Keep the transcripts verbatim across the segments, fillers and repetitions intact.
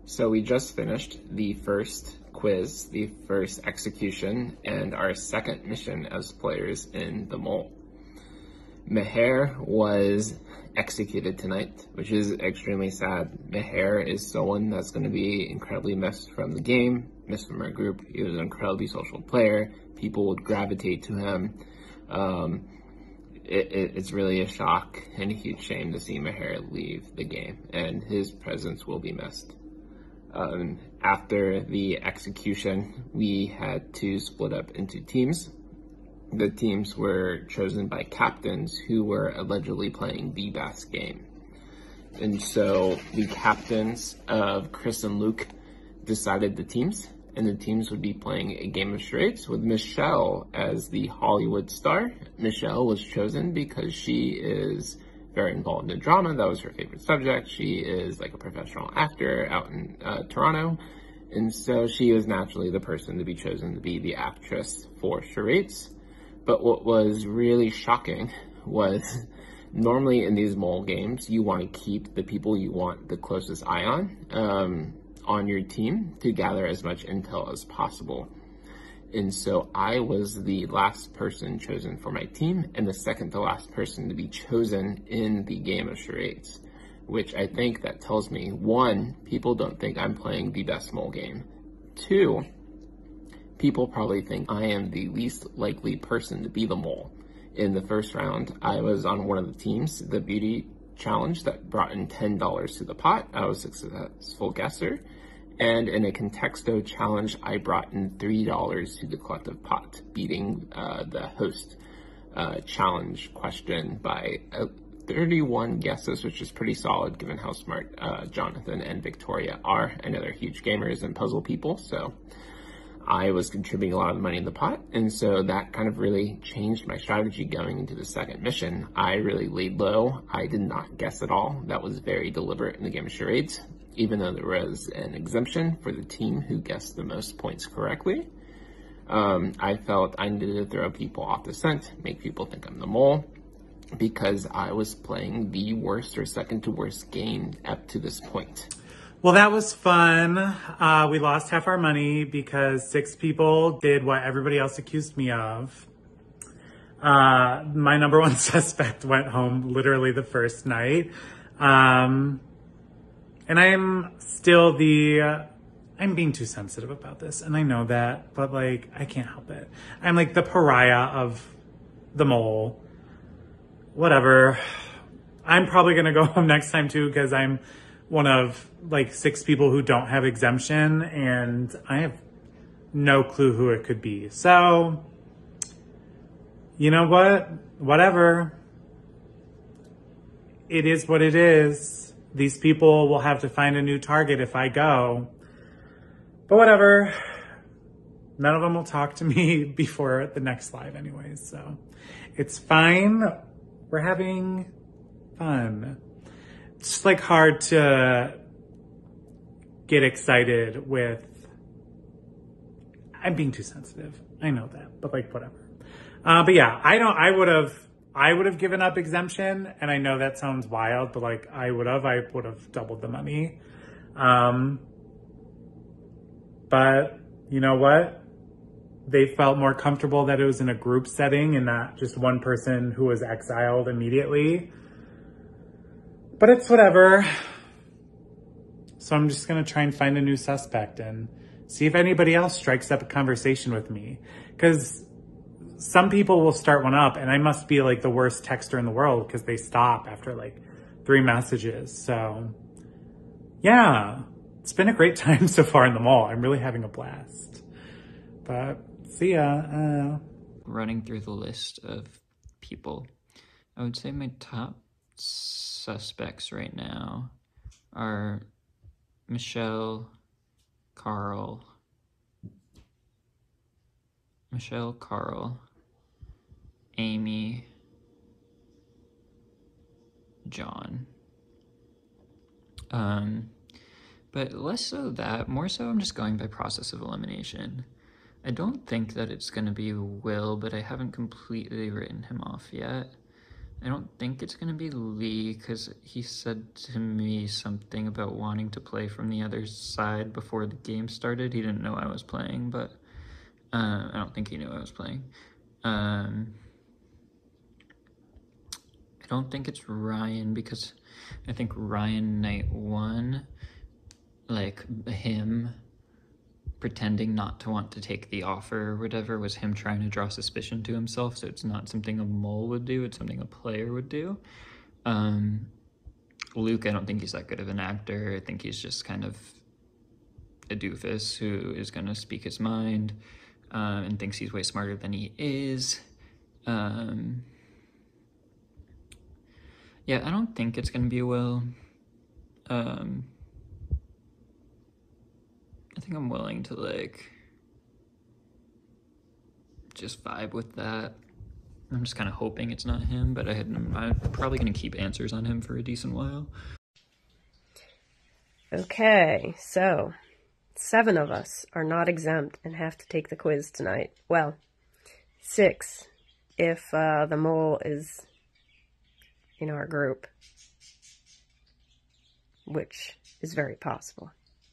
So we just finished the first quiz, the first execution, and our second mission as players in the mole. Meher was executed tonight, which is extremely sad. Meher is someone that's going to be incredibly missed from the game, missed from our group. He was an incredibly social player. People would gravitate to him. Um, it, it, it's really a shock and a huge shame to see Meher leave the game, and his presence will be missed. Um, after the execution, we had to split up into teams. The teams were chosen by captains who were allegedly playing the best game. And so the captains of Chris and Luke decided the teams, and the teams would be playing a game of charades with Michelle as the Hollywood star. Michelle was chosen because she is very involved in drama. That was her favorite subject. She is like a professional actor out in uh, Toronto. And so she was naturally the person to be chosen to be the actress for charades. But what was really shocking was normally in these mole games, you want to keep the people you want the closest eye on, um, on your team to gather as much intel as possible. And so I was the last person chosen for my team and the second to last person to be chosen in the game of charades, which I think that tells me, one, people don't think I'm playing the best mole game. Two, people probably think I am the least likely person to be the mole. In the first round, I was on one of the teams, the beauty challenge that brought in ten dollars to the pot. I was a successful guesser. And in a contexto challenge, I brought in three dollars to the collective pot, beating uh, the host uh, challenge question by uh, thirty-one guesses, which is pretty solid given how smart uh, Jonathan and Victoria are. I know they're huge gamers and puzzle people, so I was contributing a lot of the money in the pot, and so that kind of really changed my strategy going into the second mission. I really laid low. I did not guess at all. That was very deliberate in the game of charades, even though there was an exemption for the team who guessed the most points correctly. Um, I felt I needed to throw people off the scent, make people think I'm the mole, because I was playing the worst or second to worst game up to this point. Well, that was fun. Uh, we lost half our money because six people did what everybody else accused me of. Uh, my number one suspect went home literally the first night. Um, and I'm still the, uh, I'm being too sensitive about this, and I know that, but like, I can't help it. I'm like the pariah of the mole. Whatever. I'm probably gonna go home next time too, because I'm one of like six people who don't have exemption, and I have no clue who it could be. So, you know what? Whatever. It is what it is. These people will have to find a new target if I go. But whatever. None of them will talk to me before the next live anyways, so it's fine. We're having fun. It's just like hard to get excited with, I'm being too sensitive. I know that, but like whatever. Uh, but yeah, I don't, I would have, I would have given up exemption, and I know that sounds wild, but like I would have, I would have doubled the money. Um, but you know what? They felt more comfortable that it was in a group setting and not just one person who was exiled immediately. But it's whatever. So I'm just going to try and find a new suspect and see if anybody else strikes up a conversation with me. Because some people will start one up, and I must be like the worst texter in the world because they stop after like three messages. So yeah, it's been a great time so far in the mall. I'm really having a blast. But see ya. Uh... Running through the list of people, I would say my top suspects right now are Michelle, Carl, Michelle, Carl, Amy, John. Um, but less so that, more so I'm just going by process of elimination. I don't think that it's going to be Will, but I haven't completely written him off yet. I don't think it's going to be Lee, because he said to me something about wanting to play from the other side before the game started. He didn't know I was playing, but uh, I don't think he knew I was playing. Um, I don't think it's Ryan, because I think Ryan night one, like him pretending not to want to take the offer or whatever, was him trying to draw suspicion to himself. So it's not something a mole would do, it's something a player would do. Um, Luke, I don't think he's that good of an actor. I think he's just kind of a doofus who is going to speak his mind uh, and thinks he's way smarter than he is. Um, yeah, I don't think it's going to be Will. Um, I think I'm willing to, like, just vibe with that. I'm just kind of hoping it's not him, but I had, I'm probably going to keep answers on him for a decent while. Okay, so seven of us are not exempt and have to take the quiz tonight. Well, six if uh, the mole is in our group, which is very possible.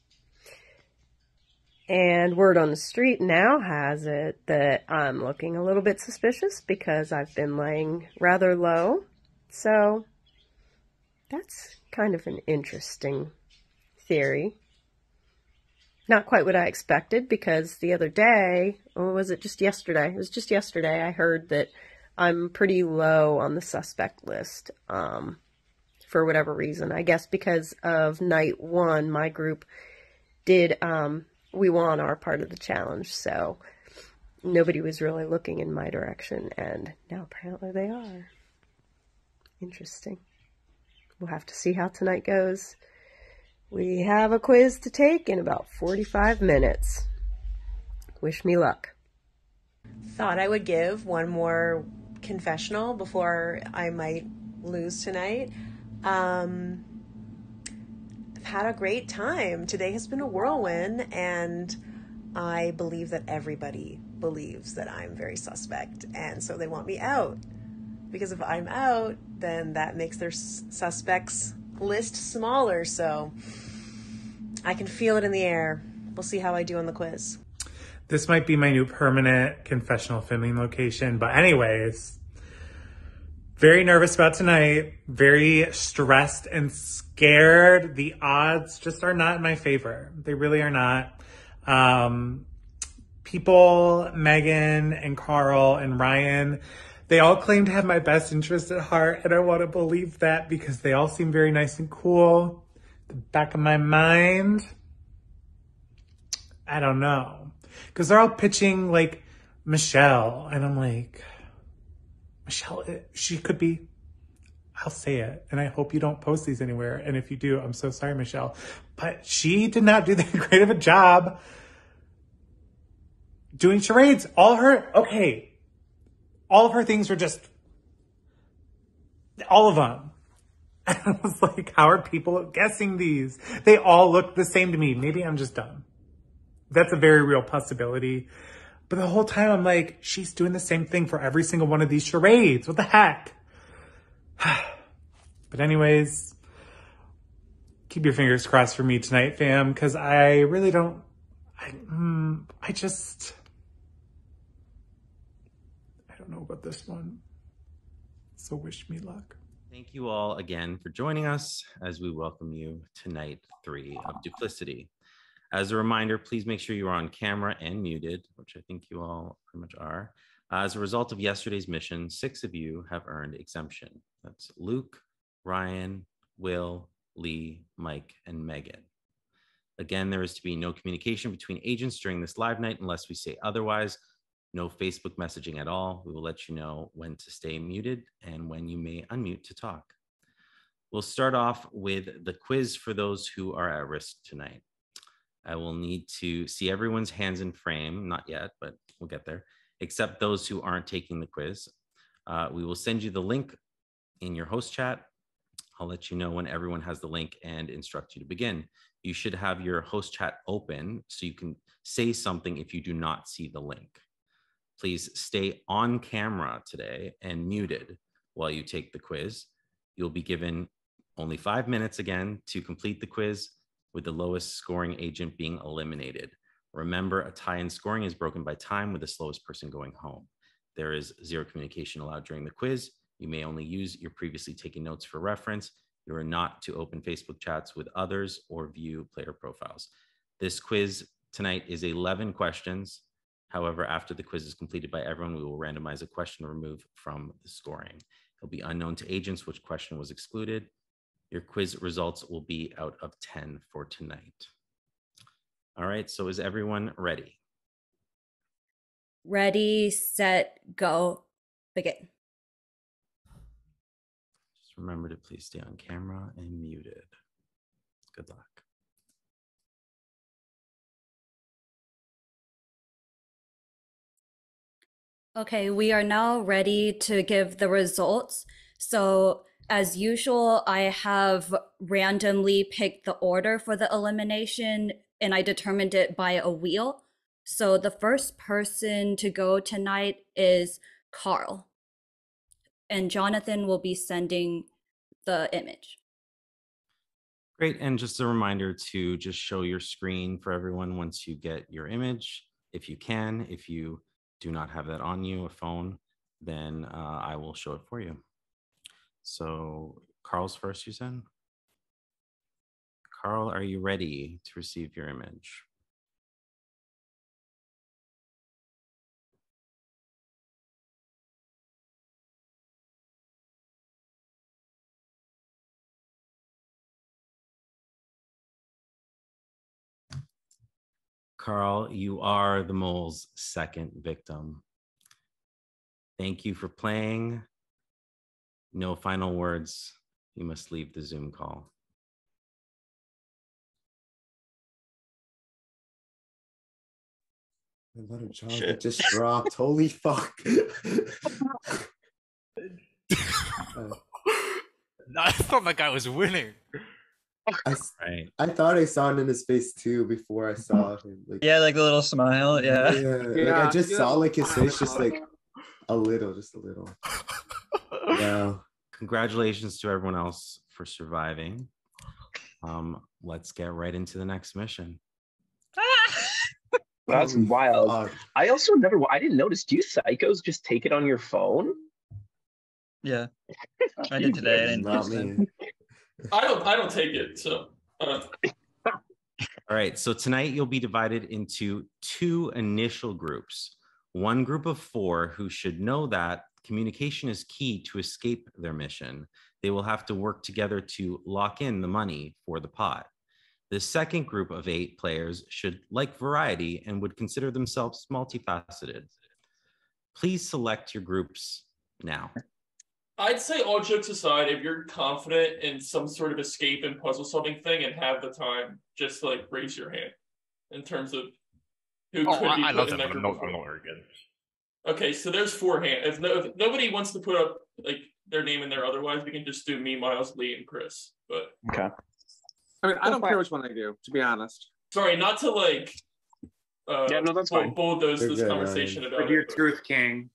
And word on the street now has it that I'm looking a little bit suspicious because I've been laying rather low. So that's kind of an interesting theory. Not quite what I expected, because the other day, or was it just yesterday? It was just yesterday I heard that I'm pretty low on the suspect list um, for whatever reason. I guess because of night one, my group did... Um, we won our part of the challenge, so nobody was really looking in my direction, and now apparently they are. Interesting. We'll have to see how tonight goes. We have a quiz to take in about forty-five minutes. Wish me luck. Thought I would give one more confessional before I might lose tonight. Um... I've had a great time. Today has been a whirlwind, and I believe that everybody believes that I'm very suspect, and so they want me out. Because if I'm out, then that makes their suspects list smaller, so I can feel it in the air. We'll see how I do on the quiz. This might be my new permanent confessional filming location, but anyways, very nervous about tonight, very stressed and scared. The odds just are not in my favor. They really are not. Um, people, Megan and Carl and Ryan, they all claim to have my best interest at heart, and I want to believe that because they all seem very nice and cool. The back of my mind, I don't know. Because they're all pitching, like, Michelle, and I'm like... Michelle, she could be, I'll say it, and I hope you don't post these anywhere, and if you do, I'm so sorry, Michelle, but she did not do that great of a job doing charades. All her, okay, all of her things were just, all of them. I was like, how are people guessing these? They all look the same to me. Maybe I'm just dumb. That's a very real possibility. But the whole time I'm like, she's doing the same thing for every single one of these charades. What the heck? But anyways, keep your fingers crossed for me tonight, fam, because I really don't, I, mm, I just, I don't know about this one. So wish me luck. Thank you all again for joining us as we welcome you to night three of Duplicity. As a reminder, please make sure you are on camera and muted, which I think you all pretty much are. As a result of yesterday's mission, six of you have earned exemption. That's Luke, Ryan, Will, Lee, Mike, and Megan. Again, there is to be no communication between agents during this live night unless we say otherwise. No Facebook messaging at all. We will let you know when to stay muted and when you may unmute to talk. We'll start off with the quiz for those who are at risk tonight. I will need to see everyone's hands in frame, not yet, but we'll get there, except those who aren't taking the quiz. Uh, we will send you the link in your host chat. I'll let you know when everyone has the link and instruct you to begin. You should have your host chat open so you can say something if you do not see the link. Please stay on camera today and muted while you take the quiz. You'll be given only five minutes again to complete the quiz, with the lowest scoring agent being eliminated. Remember, a tie in scoring is broken by time, with the slowest person going home. There is zero communication allowed during the quiz. You may only use your previously taken notes for reference. You are not to open Facebook chats with others or view player profiles. This quiz tonight is eleven questions. However, after the quiz is completed by everyone, we will randomize a question removed from the scoring. It'll be unknown to agents which question was excluded. Your quiz results will be out of ten for tonight. All right, so is everyone ready? Ready, set, go, begin. Just remember to please stay on camera and muted. Good luck. Okay, we are now ready to give the results. So as usual, I have randomly picked the order for the elimination and I determined it by a wheel. So the first person to go tonight is Carl. And Jonathan will be sending the image. Great, and just a reminder to just show your screen for everyone once you get your image, if you can. If you do not have that on you, a phone, then uh, I will show it for you. So Carl's first, you said? Carl, are you ready to receive your image? Carl, you are the mole's second victim. Thank you for playing. No final words. You must leave the Zoom call. A lot of chocolate just dropped. Holy fuck. uh, I thought that guy was winning. I, Right. I thought I saw it in his face too before I saw him. Like, Yeah, like the little smile. Yeah. yeah, like Yeah, I just yeah. saw like his face, just like a little, just a little. Wow. Congratulations to everyone else for surviving. Um, let's get right into the next mission. That's Holy wild. fuck. I also never, I didn't notice. Do you psychos just take it on your phone? Yeah. I did today. I didn't Not notice me. it. I don't. I don't take it. So. Uh, All right, so tonight you'll be divided into two initial groups. One group of four who should know that communication is key to escape their mission. They will have to work together to lock in the money for the pot. The second group of eight players should like variety and would consider themselves multifaceted. Please select your groups now. I'd say, all jokes aside, if you're confident in some sort of escape and puzzle solving thing and have the time, just like raise your hand in terms of who Oh, could I, be I put love in them, that but I'm group. not, I'm not very good. Okay, so there's four hands. If, no, if nobody wants to put up like their name in there, otherwise we can just do me, Miles, Lee, and Chris. But Okay. I mean, I don't care which one I do, to be honest. sorry, not to like. Uh, Yeah, no, that's bull- fine. bulldoze They're this good, conversation Ryan. about But you're it. but- Truth King.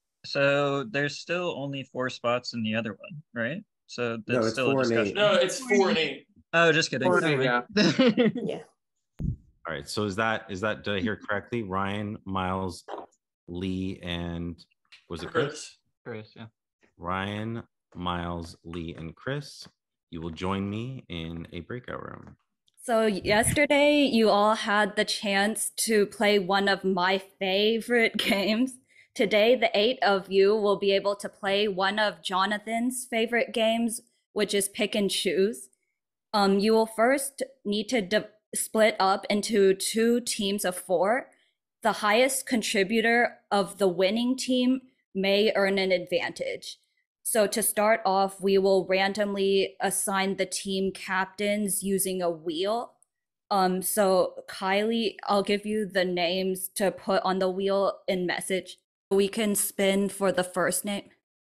So there's still only four spots in the other one, right? So that's No, it's still four a and discussion. No, it's four and eight. Oh, just kidding. Four and eight, yeah. Yeah. All right, so is that, is that, did I hear correctly? Ryan, Miles, Lee, and was it Chris? Chris. Chris, yeah. Ryan, Miles, Lee, and Chris. You will join me in a breakout room. So yesterday you all had the chance to play one of my favorite games. Today, the eight of you will be able to play one of Jonathan's favorite games, which is pick and choose. Um, you will first need to di- split up into two teams of four. The highest contributor of the winning team may earn an advantage. So to start off, we will randomly assign the team captains using a wheel. Um, so Kylie, I'll give you the names to put on the wheel in message. We can spin for the first name.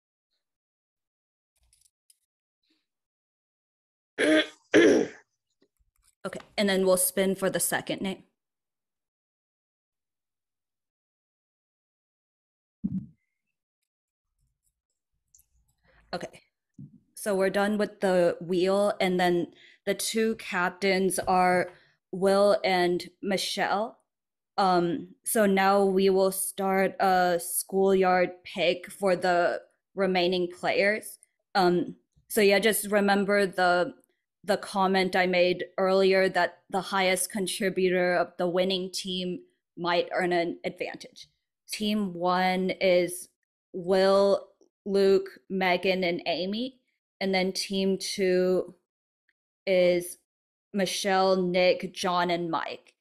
Okay, and then we'll spin for the second name. Okay. So we're done with the wheel, and then the two captains are Will and Michelle. Um, so now we will start a schoolyard pick for the remaining players. Um, so yeah, just remember the the comment I made earlier that the highest contributor of the winning team might earn an advantage. Team one is Will, Luke, Megan, and Amy. And then team two is Michelle, Nick, John, and Mike.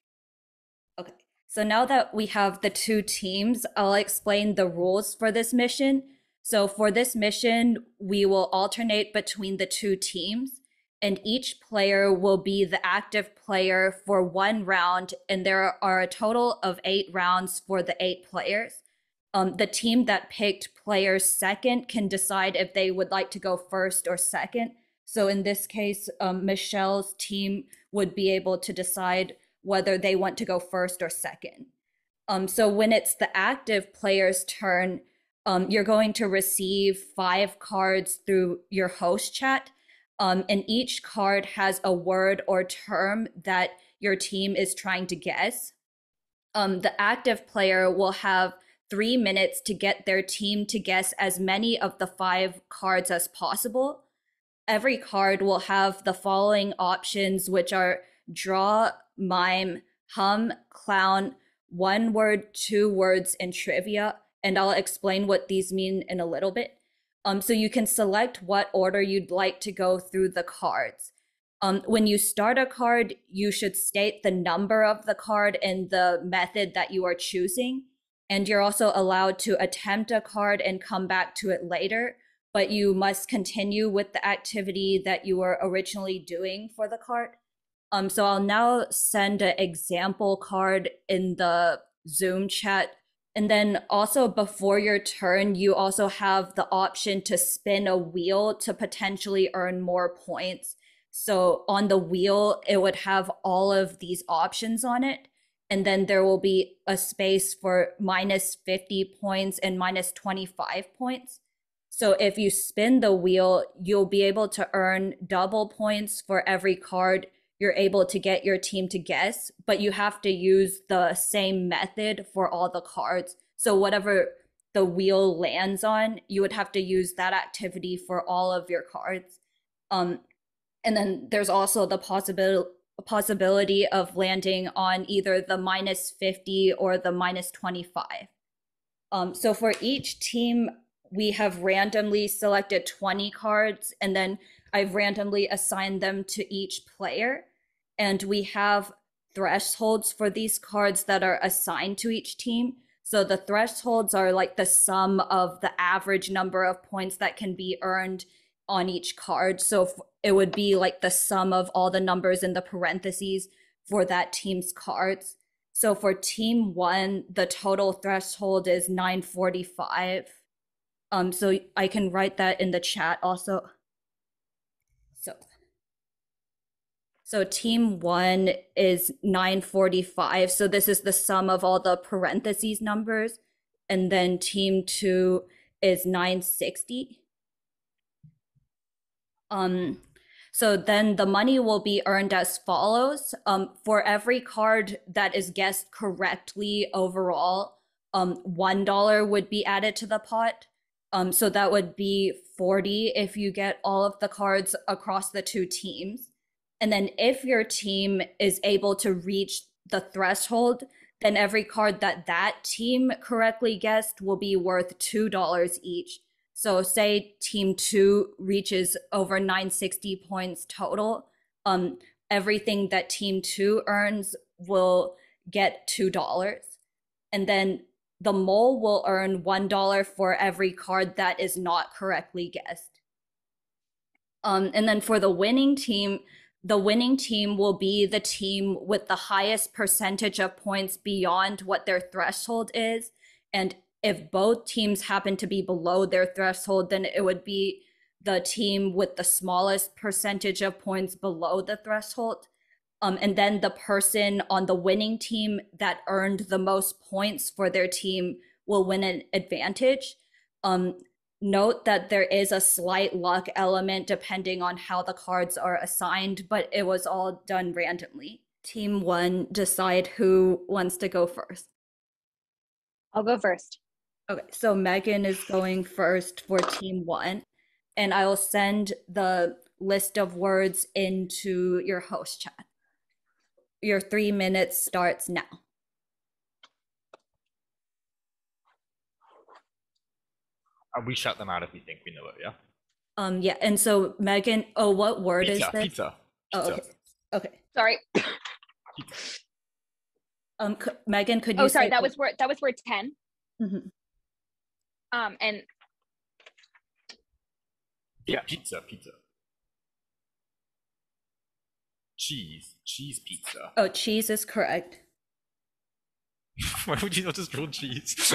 Okay, so now that we have the two teams, I'll explain the rules for this mission. So for this mission, we will alternate between the two teams, and each player will be the active player for one round, and there are a total of eight rounds for the eight players. Um, the team that picked players second can decide if they would like to go first or second. So in this case, um, Michelle's team would be able to decide whether they want to go first or second. Um, so when it's the active player's turn, um, you're going to receive five cards through your host chat. Um, and each card has a word or term that your team is trying to guess. Um, the active player will have three minutes to get their team to guess as many of the five cards as possible. Every card will have the following options, which are draw, mime, hum, clown, one word, two words, and trivia. And I'll explain what these mean in a little bit. Um, so you can select what order you'd like to go through the cards. Um, when you start a card, you should state the number of the card and the method that you are choosing. And you're also allowed to attempt a card and come back to it later, but you must continue with the activity that you were originally doing for the card. Um, so I'll now send an example card in the Zoom chat. And then also before your turn, you also have the option to spin a wheel to potentially earn more points. So on the wheel, it would have all of these options on it. And then there will be a space for minus fifty points and minus twenty-five points. So if you spin the wheel, you'll be able to earn double points for every card you're able to get your team to guess, but you have to use the same method for all the cards. So whatever the wheel lands on, you would have to use that activity for all of your cards. Um, and then there's also the possibility possibility of landing on either the minus fifty or the minus twenty-five. Um, so for each team, we have randomly selected twenty cards, and then I've randomly assigned them to each player. And we have thresholds for these cards that are assigned to each team. So the thresholds are like the sum of the average number of points that can be earned on each card. So it would be like the sum of all the numbers in the parentheses for that team's cards. So for team one, the total threshold is nine forty-five. Um, so I can write that in the chat also. So, so team one is nine forty-five. So this is the sum of all the parentheses numbers. And then team two is nine sixty. Um, so then the money will be earned as follows. Um, for every card that is guessed correctly overall, um, one dollar would be added to the pot. Um, so that would be forty if you get all of the cards across the two teams. And then if your team is able to reach the threshold, then every card that that team correctly guessed will be worth two dollars each. So say team two reaches over nine sixty points total, um, everything that team two earns will get two dollars. And then the mole will earn one dollar for every card that is not correctly guessed. Um, and then for the winning team, the winning team will be the team with the highest percentage of points beyond what their threshold is. And if both teams happen to be below their threshold, then it would be the team with the smallest percentage of points below the threshold. Um, and then the person on the winning team that earned the most points for their team will win an advantage. Um, note that there is a slight luck element depending on how the cards are assigned, but it was all done randomly. Team one, decide who wants to go first. I'll go first. Okay, so Megan is going first for team one, and I will send the list of words into your host chat. Your three minutes starts now. And we shout them out if we think we know it, yeah? Um, yeah, and so Megan, oh, what word Pizza, is this? pizza, Oh, pizza. okay. Okay. Sorry. Um, c- Megan, could you Oh, sorry. say That was word. That was word ten. Mhm. Um, and Yeah, pizza, pizza. Cheese, cheese pizza. Oh, cheese is correct. Why would you not just draw cheese?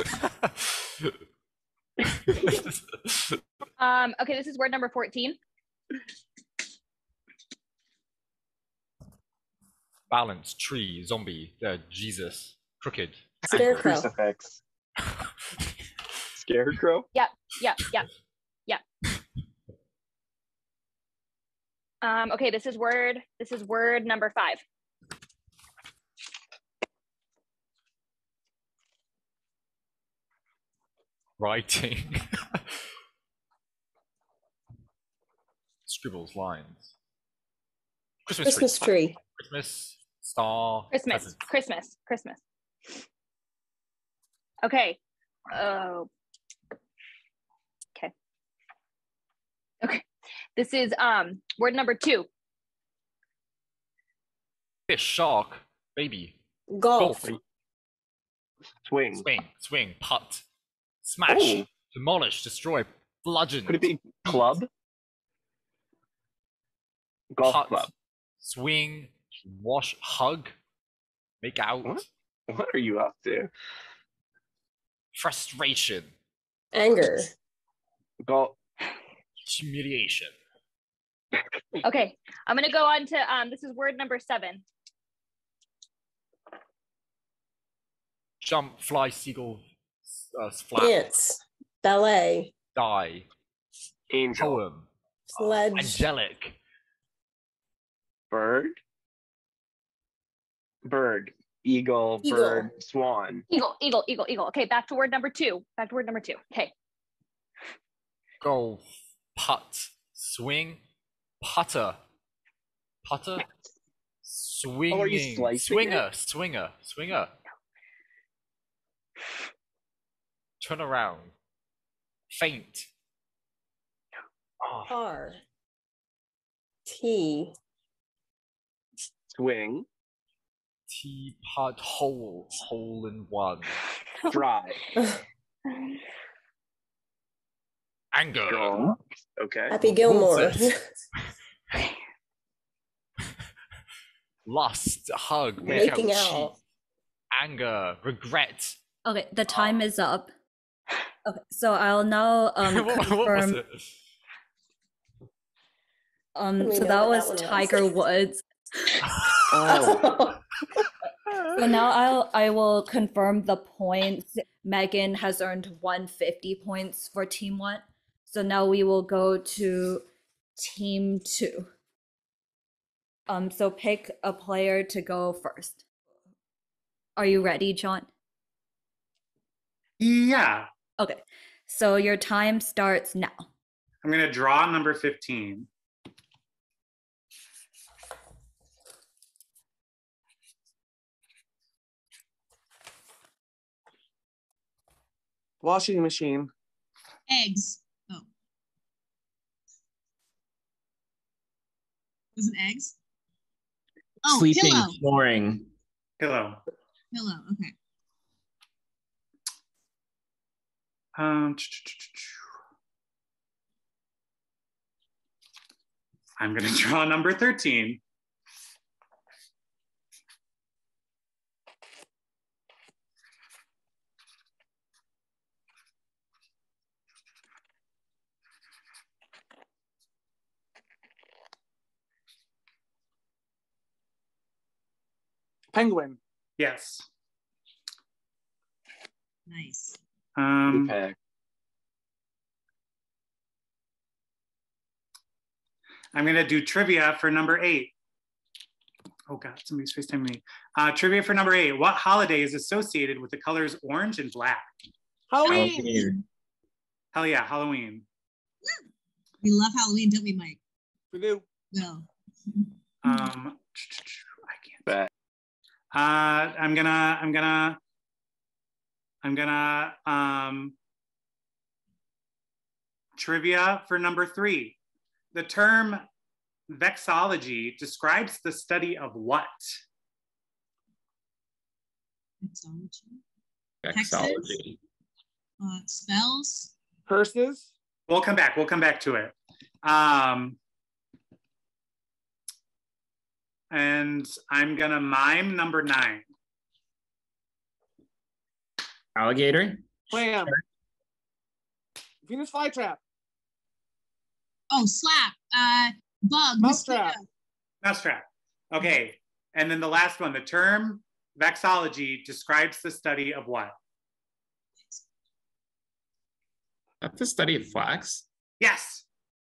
um, okay, this is word number fourteen. Balance, tree, zombie, uh, Jesus, crooked. Scarecrow. Crucifix. Scarecrow? Yep, yep, yep, yep. Um, okay, this is word, this is word number five. Writing. Scribbles, lines. Christmas, Christmas tree. tree. Christmas, star. Christmas, present. Christmas, Christmas. Okay. Oh. Okay. Okay. This is um word number two. Fish, shark, baby. Golf. Golf. Swing. Swing, swing, putt. Smash, Oh. demolish, destroy, bludgeon. Could it be club? Golf putt, club. swing, wash, hug, make out. What? What are you up to? Frustration. Anger. Golf. Humiliation. Okay, I'm gonna go on to um this is word number seven. Jump, fly, seagull, uh, flap, Dance. Ballet. die, Angel. poem, Sledge. angelic, Bird. Bird. Eagle, Eagle. bird, swan. Eagle, eagle, eagle, eagle. Okay, back to word number two. Back to word number two. Okay. golf, putt, swing, putter, putter, swinging, Oh, are you slicing swinger, it? swinger, swinger. Turn around, faint. Oh, Car. Tea. Swing. teapot, hole, hole in one. Dry. Anger. Go. Okay. Happy Gilmore. Nonsense. Lust, hug, make Making out, out. cheat, anger, regret. Okay, the time is up. Okay, so I'll now um what, confirm. what was it? Um, We so know that what was that one was. Tiger Woods. Oh. So now I'll I will confirm the points. Megan has earned one hundred fifty points for team one. So now we will go to team two. Um, so pick a player to go first. Are you ready, John? Yeah. Okay. So your time starts now. I'm going to draw number fifteen. Washing machine. Eggs. Oh. Was it eggs? Oh, Sleeping, pillow. snoring. Pillow. Pillow. Okay. Um, I'm going to draw number thirteen. Penguin. Yes. Nice. Um, Okay. I'm gonna do trivia for number eight. Oh God, somebody's FaceTiming me. Uh, trivia for number eight. What holiday is associated with the colors orange and black? Halloween. Hell yeah, Halloween. We love Halloween, don't we, Mike? We do. No. Um, I can't. Bet. Uh, I'm gonna, I'm gonna, I'm gonna, um, trivia for number three. The term vexology describes the study of what? Vexology. Vexology. Uh, spells. Curses. We'll come back. We'll come back to it. Um, and I'm gonna mime number nine. Alligator. Clam. Venus flytrap. Oh, slap. Uh, bug. Mousetrap. Mosquito. Mousetrap. Okay. And then the last one, the term vexology describes the study of what? That's the study of flax. Yes.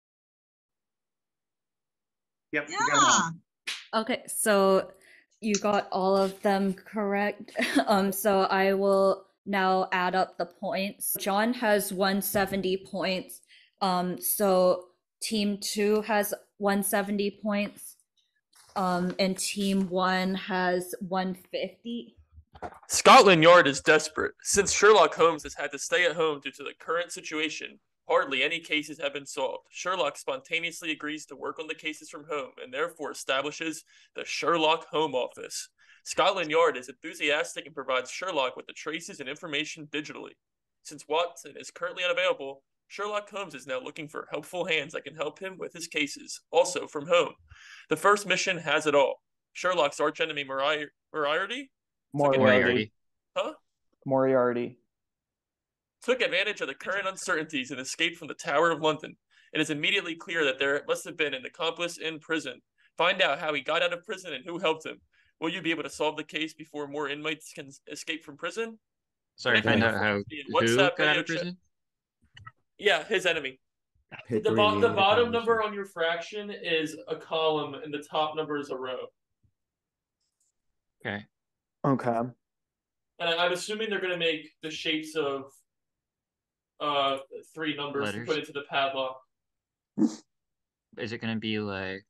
Yep. Yeah. You got them all. Okay, so you got all of them correct. um, so I will now add up the points. John has one hundred seventy points. Um, so team two has one hundred seventy points. Um, and team one has one hundred fifty. Scotland Yard is desperate. Since Sherlock Holmes has had to stay at home due to the current situation, hardly any cases have been solved. Sherlock spontaneously agrees to work on the cases from home and therefore establishes the Sherlock Home Office. Scotland Yard is enthusiastic and provides Sherlock with the traces and information digitally. Since Watson is currently unavailable, Sherlock Holmes is now looking for helpful hands that can help him with his cases, also from home. The first mission has it all. Sherlock's archenemy Mori- Moriarty? Moriarty. Huh? Moriarty. Took advantage of the current uncertainties and escaped from the Tower of London. It is immediately clear that there must have been an accomplice in prison. Find out how he got out of prison and who helped him. Will you be able to solve the case before more inmates can escape from prison? Sorry, find out how who got out of prison? Yeah, his enemy. Pick The, bo- rename the the bottom condition. number on your fraction is a column, and the top number is a row. Okay. Okay. And I- I'm assuming they're going to make the shapes of uh three numbers to Letters. put into the padlock. Is it going to be like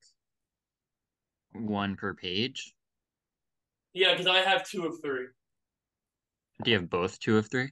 one per page? Yeah, because I have two of three. Do you have both two of three?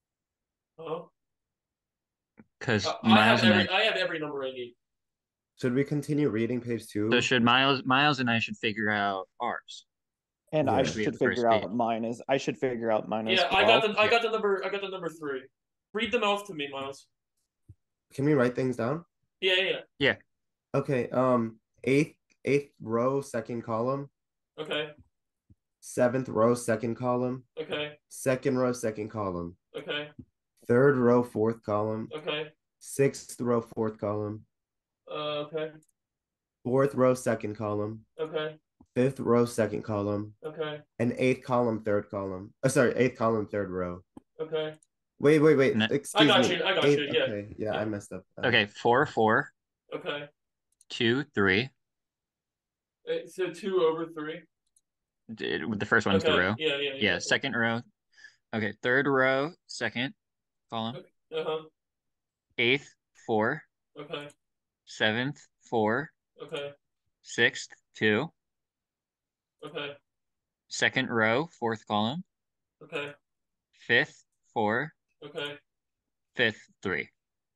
Oh. Because Uh, I Miles have and every I. I have every number I need. Should we continue reading page two? So should Miles Miles and I should figure out ours. And I Yeah. We have should the first figure out page. mine is I should figure out mine as Yeah, I well. got the I got the number I got the number three. Read them off to me, Miles. Can we write things down? Yeah, yeah, yeah. Yeah. Okay. Um, eighth eighth row, second column. Okay, Seventh row, second column. okay, Second row, second column. okay, Third row, fourth column. okay. Sixth row, fourth column. Uh, okay, Fourth row, second column. okay, Fifth row, second column. okay, And eighth column, third column. Oh, sorry, eighth column, third row. okay. Wait, wait, wait. No. Excuse I got me. you, I got Eighth, you, yeah. Okay, yeah, Yeah. I messed up. Uh, Okay, four, four, Okay. two, three. Uh, So two over three. Did- The first one's Okay, the row. yeah, yeah, Yeah, yeah. second row. Okay, third row, second column. Uh huh. Eighth, four. Okay, Seventh, four. okay, Sixth, two. okay, Second row, fourth column. okay, Fifth, four. okay. Fifth, three.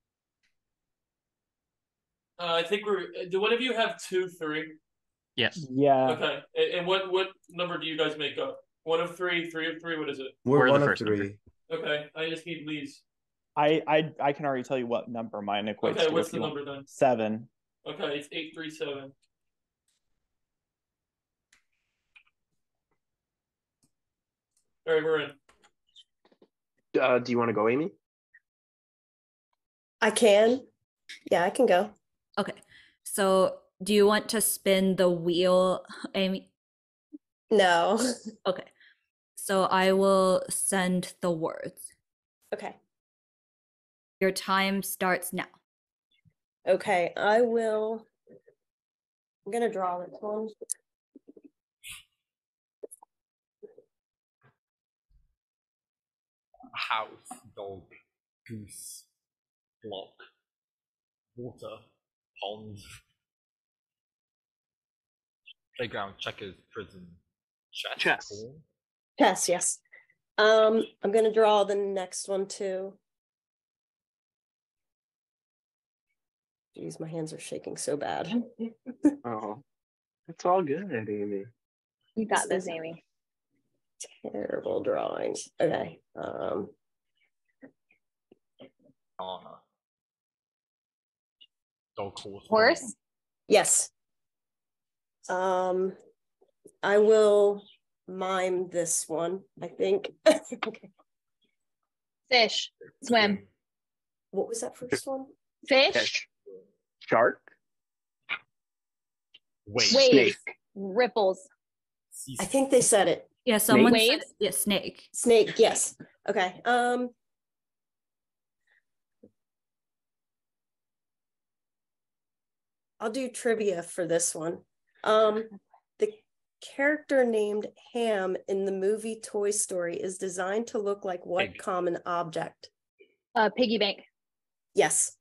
Uh, I think we're. Do one of you have two, three? Yes. Yeah. Okay. And, and what what number do you guys make up? One of three, three of three. What is it? We're, We're the one of first number. three. Okay. I just need Lee's. I I I can already tell you what number mine equates Okay. to. What's if the you want. number then? Seven. Okay. It's eight three seven. All right, we're in. Uh, do you want to go, Amy? I can. Yeah, I can go. Okay. So do you want to spin the wheel, Amy? No. Okay. So I will send the words. Okay. Your time starts now. Okay, I will I'm gonna draw this one. House, dog, goose, block, water, pond, playground, checkers, prison, chess, Chess. corn. Chess, yes. Um, I'm gonna draw the next one too. Jeez, my hands are shaking so bad. Oh, it's all good, Amy. You got This this, is- Amy. Terrible drawings. Okay. Um, Banana. Dog, horse. Horse? yes. Um, I will mime this one, I think. Okay. Fish. Swim. What was that first one? Fish. Fish. Shark. Wave. Waves. Snake. Ripples. I think they said it. Yeah, someone Snake? said Waves? yeah, snake. Snake, yes. Okay. Um I'll do trivia for this one. Um the character named Ham in the movie Toy Story is designed to look like what Pig. common object? Uh, piggy bank. Yes.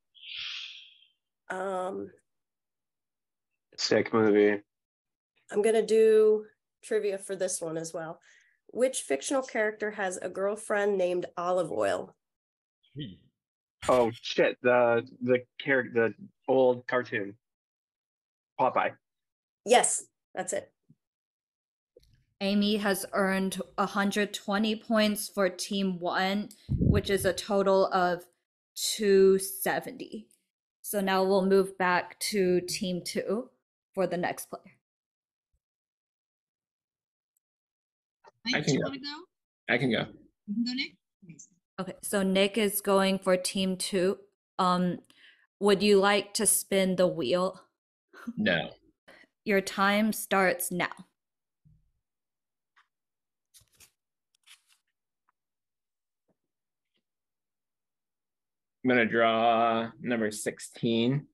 Um Sick movie. I'm gonna do trivia for this one as well. Which fictional character has a girlfriend named Olive Oil? Me. Oh shit! The the character, the old cartoon. Popeye. Yes, that's it. Amy has earned one hundred twenty points for team one, which is a total of two seventy. So now we'll move back to team two for the next player. I Mike, can you go. want to go? I can go. You can go, Nick. Amazing. Okay, so Nick is going for team two. Um, would you like to spin the wheel? No. Your time starts now. I'm gonna draw number sixteen.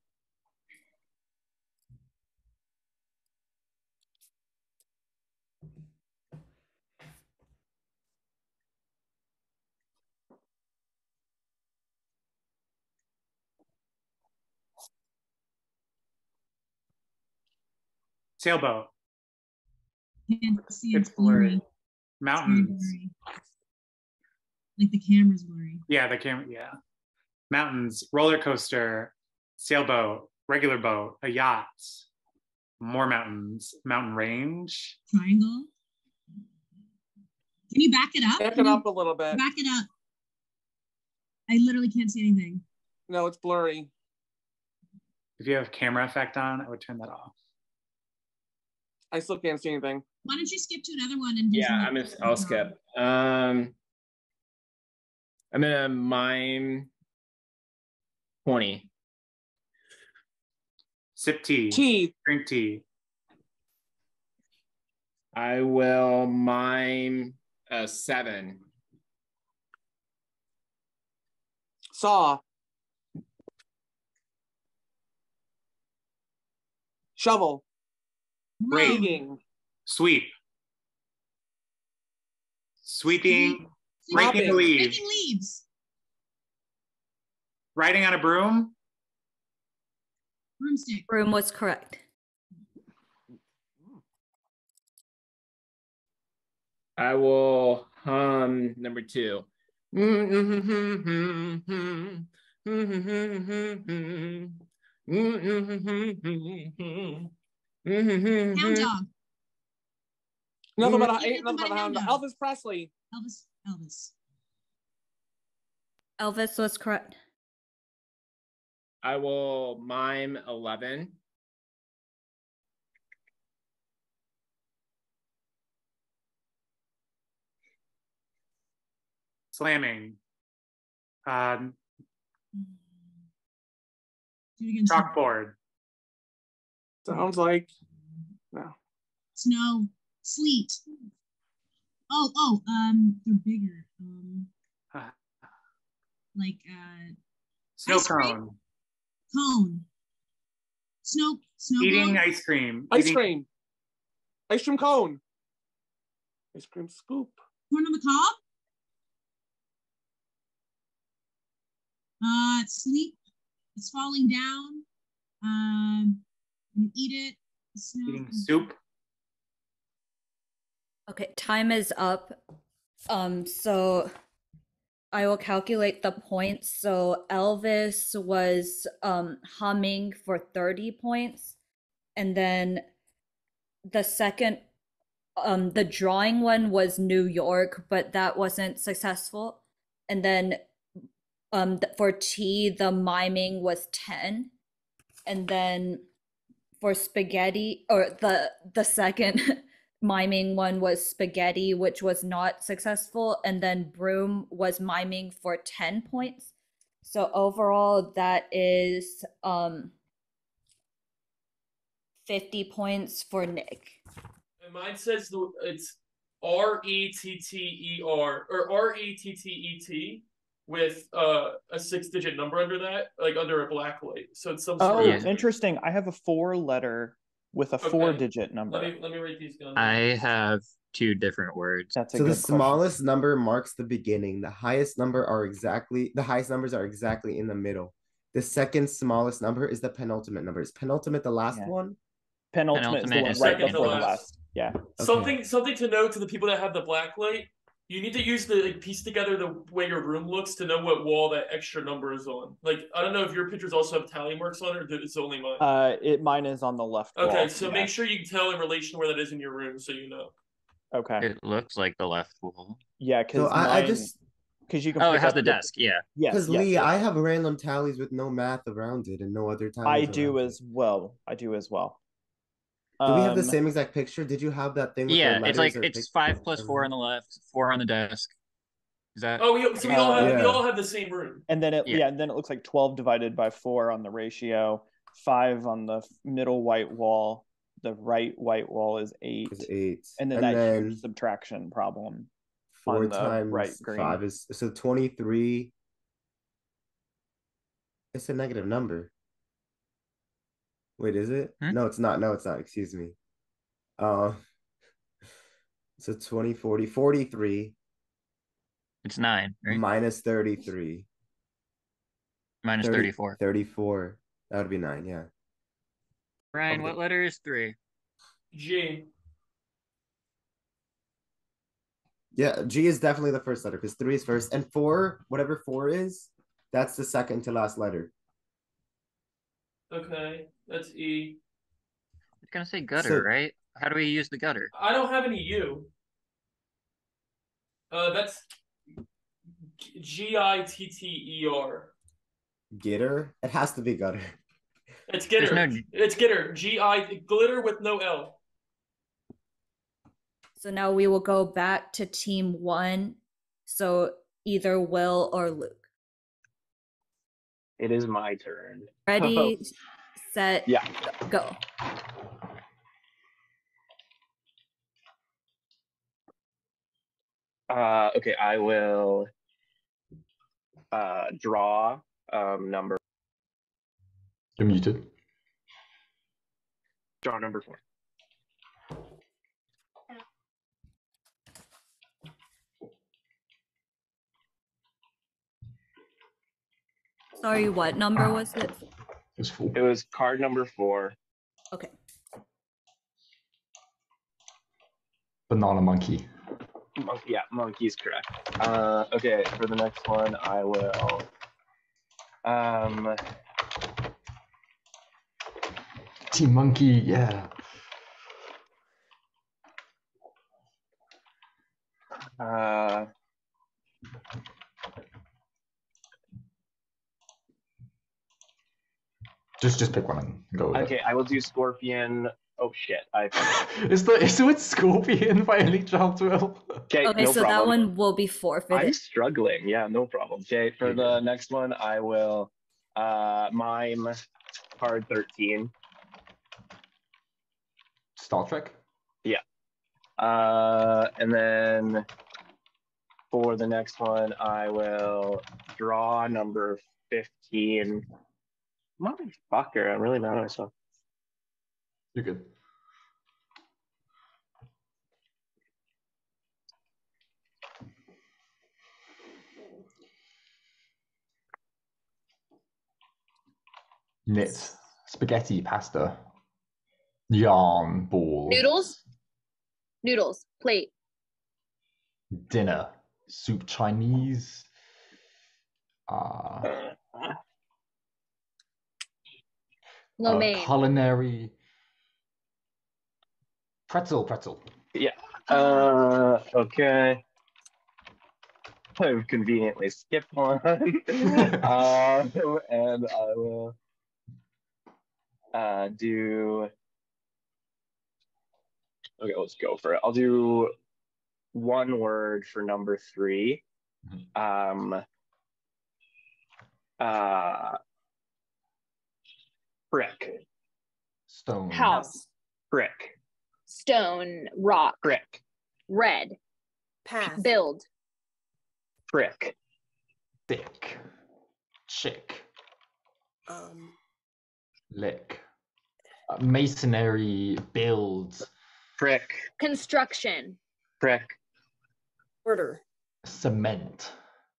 Sailboat. Can't see It's it's blurry. blurry. Mountains. It's very blurry. Like the camera's blurry. Yeah, the camera. Yeah. Mountains, roller coaster, sailboat, regular boat, a yacht, more mountains, mountain range. Triangle. Can you back it up? Back Can it you up a little bit. Back it up. I literally can't see anything. No, it's blurry. If you have camera effect on, I would turn that off. I still can't see anything. Why don't you skip to another one and do Yeah, some, I'm gonna, I'll skip. Um, I'm gonna mime twenty. Sip tea. Tea. Drink tea. I will mime a seven. Saw. Shovel. Rake. Digging. Sweep. Sweeping. Sweep. Raking the Mopping. leaves. Raking leaves. Riding on a broom. Broomstick. Broom was correct. I will hum number two. Hound dog. Nothing but a, Even ain't nothing but a hound dog. dog. Elvis Presley. Elvis. Elvis. Elvis was correct. I will mime eleven. Do Slamming. Um, it again. chalkboard. Sounds like no. Snow. Sleet. Oh, oh, um, they're bigger. Um, Uh, like uh, snow Ice cream? cone. cone. Snow. Snow Eating globe? ice cream. Ice Eating- cream. Ice cream cone. Ice cream scoop. Corn on the cob? Uh, sleep. It's falling down. Um, you eat it. Snow. Eating soup. Okay, time is up. Um, so I will calculate the points. So Elvis was um humming for thirty points, and then the second um the drawing one was New York, but that wasn't successful. And then um th- for T, the miming was ten. And then for spaghetti, or the the second miming one was spaghetti, which was not successful, and then broom was miming for ten points. So overall that is um fifty points for Nick. And mine says the, it's R E T T E R or R E T T E T with uh, a six-digit number under that, like under a black light. So it's some Oh, sort of interesting. I have a four letter with a Okay. four digit number. Let me let me write these down. I have two different words. That's a So the good question. smallest number marks the beginning. The highest number are exactly the highest numbers are exactly in the middle. The second smallest number is the penultimate number. Is penultimate the last Yeah. one? Penultimate, is the Penultimate one is right second to before the last. last. Yeah. Something something to note to the people that have the black light. You need to use the like, piece together the way your room looks to know what wall that extra number is on. Like I don't know if your pictures also have tally marks on it, or it's only mine. Uh, it mine is on the left wall. Okay, so yeah. make sure you tell in relation to where that is in your room, so you know. Okay. It looks like the left wall. Yeah, because So I, I mine, just because you can. Oh, it pick has up the desk. Yeah. Yes. because yes, Lee, yes. I have random tallies with no math around it and no other tallies. I around do it. as well. I do as well. Do we have the Um, same exact picture? Did you have that thing with Yeah, the letters? it's like or it's pic- five plus four on around? the left, four on the desk. Is that? Oh, we, so we all Uh, have we yeah. all have the same room. And then it Yeah. yeah. and then it looks like twelve divided by four on the ratio, five on the middle white wall. The right white wall is eight. Is eight. And then And that then huge subtraction problem. Four on the times right green. five is so twenty-three. It's a negative number. Wait, is it? Hmm? No, it's not. No, it's not. Excuse me. Uh, so twenty, forty, forty-three It's nine, right? minus thirty-three. Minus thirty thirty-four. thirty-four. That would be nine, yeah. Ryan, Okay. what letter is three? G. Yeah, G is definitely the first letter because three is first. And four, whatever four is, that's the second to last letter. Okay, that's E. It's gonna say gutter, So- right? How do we use the gutter? I don't have any U. Uh, that's G I T T E R. Gitter? It has to be gutter. It's Gitter. There's no- It's Gitter. G I glitter with no L. So now we will go back to team one. So either Will or Luke. It is my turn. Ready, set, Yeah. go. Uh, okay, I will uh, draw um, number. You're muted. Draw number four. Sorry, what number was it? It's four. It was card number four. Okay. Banana monkey. Mon- yeah, monkey's correct. Uh, okay, for the next one, I will. Um, Team monkey, yeah. uh, Just just pick one and go with okay, I will do scorpion. Oh shit! I. it. Is the is it Scorpion by any chance, Will? Okay, Okay, no so problem. that one will be I'm forfeited. struggling. Yeah, no problem. Okay, for the next one, I will uh, mime card thirteen. Star Trek? Yeah. Uh, and then for the next one, I will draw number fifteen. Motherfucker, I'm really mad at myself. You're good. Knit. Spaghetti, pasta. Yarn, balls. Noodles. Noodles. Plate. Dinner. Soup, Chinese. Uh, Lo uh, mein. culinary. Pretzel, pretzel. Yeah. Uh, okay. I've conveniently skipped one. uh, and I will uh, do. Okay, let's go for it. I'll do one word for number three. Um, uh, brick. Stone. House. Brick. Stone. Rock. Brick. Red. Path. Build. Brick. Thick. Chick. Um, Lick. Uh, masonry, builds. Brick. Construction. Brick. order. Cement.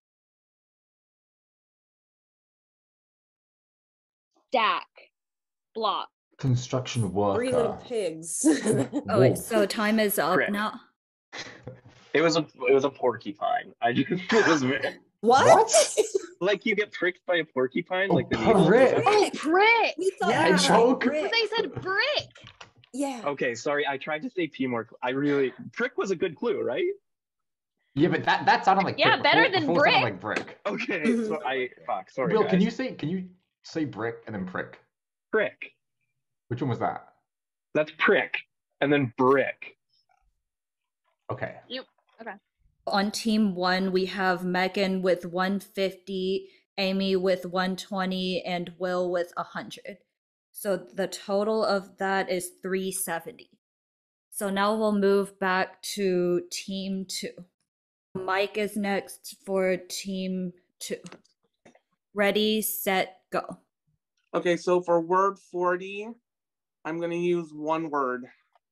Stack. Block. Construction worker. Breathing pigs. Oh wait, so time is up Frick. now. It was a it was a porcupine. I just it was What? What? like you get pricked by a porcupine, Oh, like the prick. needle. Oh, brick. We thought Yeah. you said Hedgehog. brick. But they said brick. Yeah. Okay, sorry. I tried to say P more. cl- I really prick was a good clue, right? Yeah, but that that sounded like Yeah, brick. better Before- than before it sounded brick. like brick. Okay, so I fuck. Sorry, Will, guys. can you say can you say brick and then prick? prick? Which one was that? That's prick, and then brick. Okay. You okay? On team one, we have Megan with one fifty, Amy with one twenty, and Will with one hundred. So the total of that is three seventy. So now we'll move back to team two. Mike is next for team two. Ready, set, go. Okay, so for word forty, I'm going to use one word.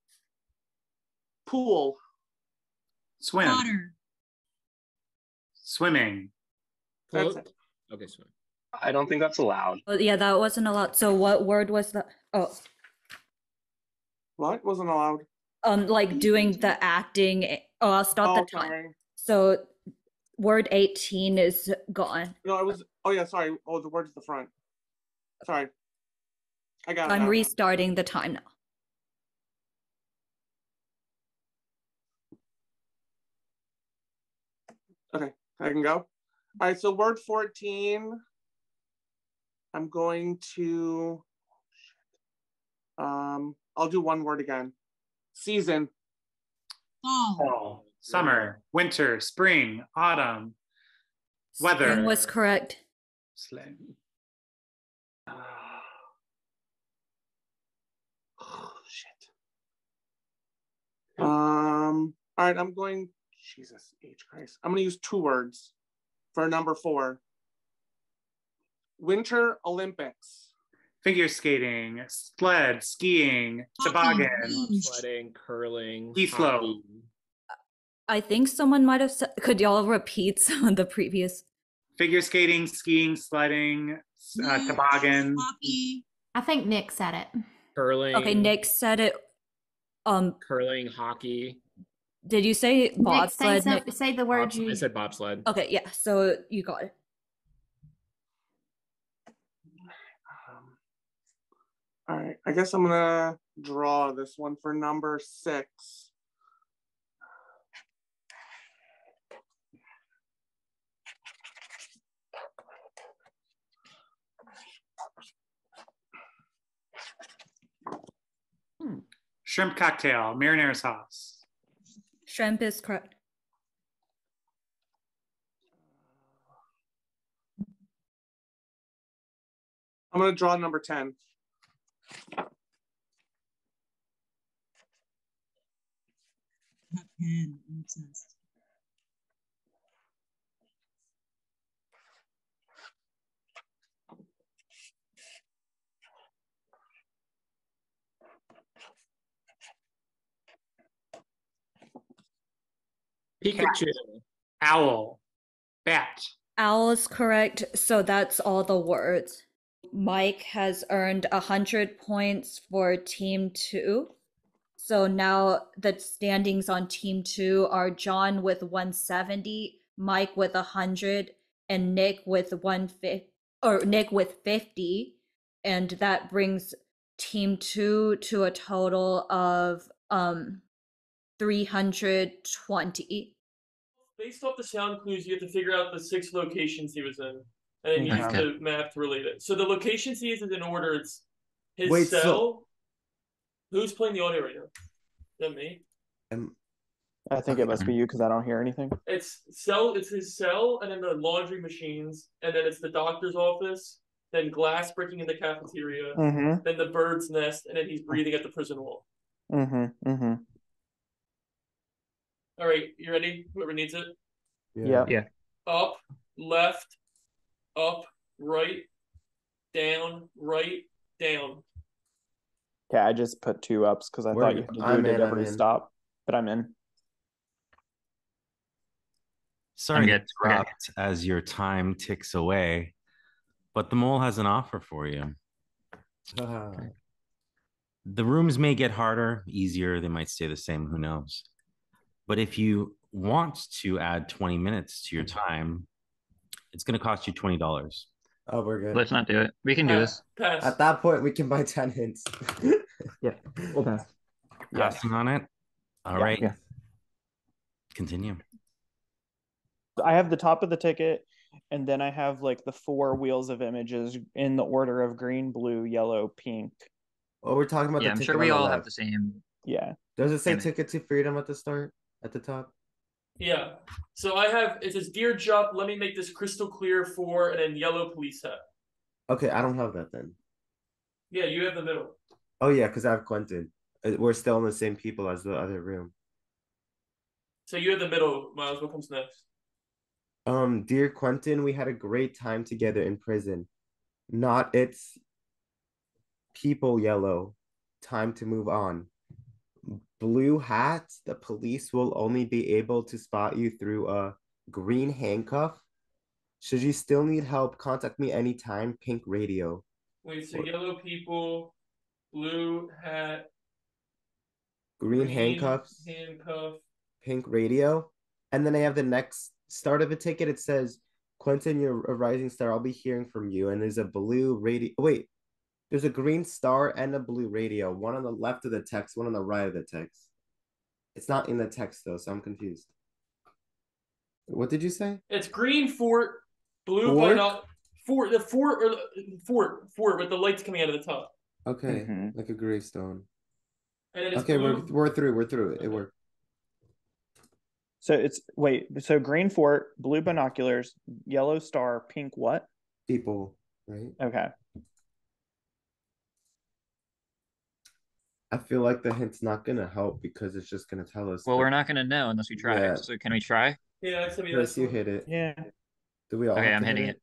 Pool. Swim. Water. Swimming. That's Float. it. Okay, swim. I don't think that's allowed. Oh, yeah, that wasn't allowed. So what word was that? Oh, What? Wasn't allowed. um, like doing the acting. Oh, I'll stop Oh, the time. sorry. So word eighteen is gone. No, I was. Oh, yeah, sorry. Oh, the word's the front. Sorry. I got it. I'm now. restarting the time now. Okay, I can go. All right, so word fourteen. I'm going to. Um, I'll do one word again. Season. Fall. Fall. Summer. Winter. Spring. Autumn. Weather. Spring was correct. Slang. Oh, shit. Um. All right, I'm going. Jesus H Christ. I'm going to use two words for number four. Winter Olympics. Figure skating. Sled. Skiing. Toboggan. Sledding, curling, Ski slope. hockey. I think someone might have said. Could y'all repeat some of the previous? Figure skating, skiing, sledding, uh, toboggan. Hockey. I think Nick said it. Curling. Okay, Nick said it. Um, Curling, hockey. did you say Nick, say, bobsled? some- Nick? say the word Bob- you. I said bobsled. Okay, yeah. So you got it. Um, all right, I guess I'm going to draw this one for number six. Shrimp cocktail, marinara sauce. Shrimp is correct. I'm going to draw number ten. Not pen. Makes sense. Pikachu. Owl. Bat. Owl is correct, so that's all the words. Mike has earned one hundred points for Team two. So now the standings on Team two are John with one seventy, Mike with one hundred, and Nick with one fifty, or Nick with fifty. And that brings Team two to a total of um three hundred twenty. Based off the sound clues, you have to figure out the six locations he was in, and then use Okay. the map to relate it. So the locations he is in order. It's his Wait, cell. so- Who's playing the audio right now? Is that me? Um, I think it must be you because I don't hear anything. It's cell. It's his cell, and then the laundry machines, and then it's the doctor's office. Then glass breaking in the cafeteria. Mhm. Then the bird's nest, and then he's breathing at the prison wall. Mm-hmm. Mm-hmm. All right, you ready? Whoever needs it. Yeah. Yeah. Up, left, up, right, down, right, down. Okay, I just put two ups because I Where- thought you had to do I'm it in, at I'm every in. stop, but I'm in. Sorry I'm to good. Okay. interrupt as your time ticks away, but the mole has an offer for you. Ah. The rooms may get harder, easier, they might stay the same, who knows. But if you want to add twenty minutes to your time, it's going to cost you twenty dollars. Oh, we're good. Let's not do it. We can do this. Pass. At that point, we can buy ten hints. Yeah. We'll pass. Passing on it? All Yeah. right. Yeah. Continue. I have the top of the ticket, and then I have like the four wheels of images in the order of green, blue, yellow, pink. Oh, we're talking about Yeah, the I'm ticket sure we on the all have left. the same. Yeah. Does it say Damn it. ticket to freedom at the start? At the top? Yeah. So I have, it says, Dear Jup, let me make this crystal clear for, and then yellow police hat. Okay, I don't have that then. Yeah, you have the middle. Oh yeah, because I have Quentin. Uh, We're still in the same people as the other room. So you have the middle, Miles. What comes next? Um, dear Quentin, we had a great time together in prison. Not its people yellow. Time to move on. Blue hat, the police will only be able to spot you through a green handcuff. Should you still need help, contact me anytime. Pink radio. Wait, so yellow people, blue hat, Green handcuffs, handcuff. pink radio. And then I have the next start of a ticket. It says, Quentin, you're a rising star. I'll be hearing from you. And there's a blue radio. Wait, there's a green star and a blue radio. One on the left of the text, one on the right of the text. It's not in the text though, so I'm confused. What did you say? It's green fort, blue Fort? binoc- fort, the fort or the fort, fort with the lights coming out of the top. Okay, Mhm. like a gravestone. And then it's Okay, blue. we're we're through. We're through. It worked. So it's wait, so green fort, blue binoculars, yellow star, pink what? People, right? Okay. I feel like the hint's not gonna help because it's just gonna tell us. Well, that- we're not gonna know unless we try. Yeah. So can we try? Yeah, it's gonna be Chris, this you one. hit it. Yeah. Do we all? Okay, have I'm to hit hitting it.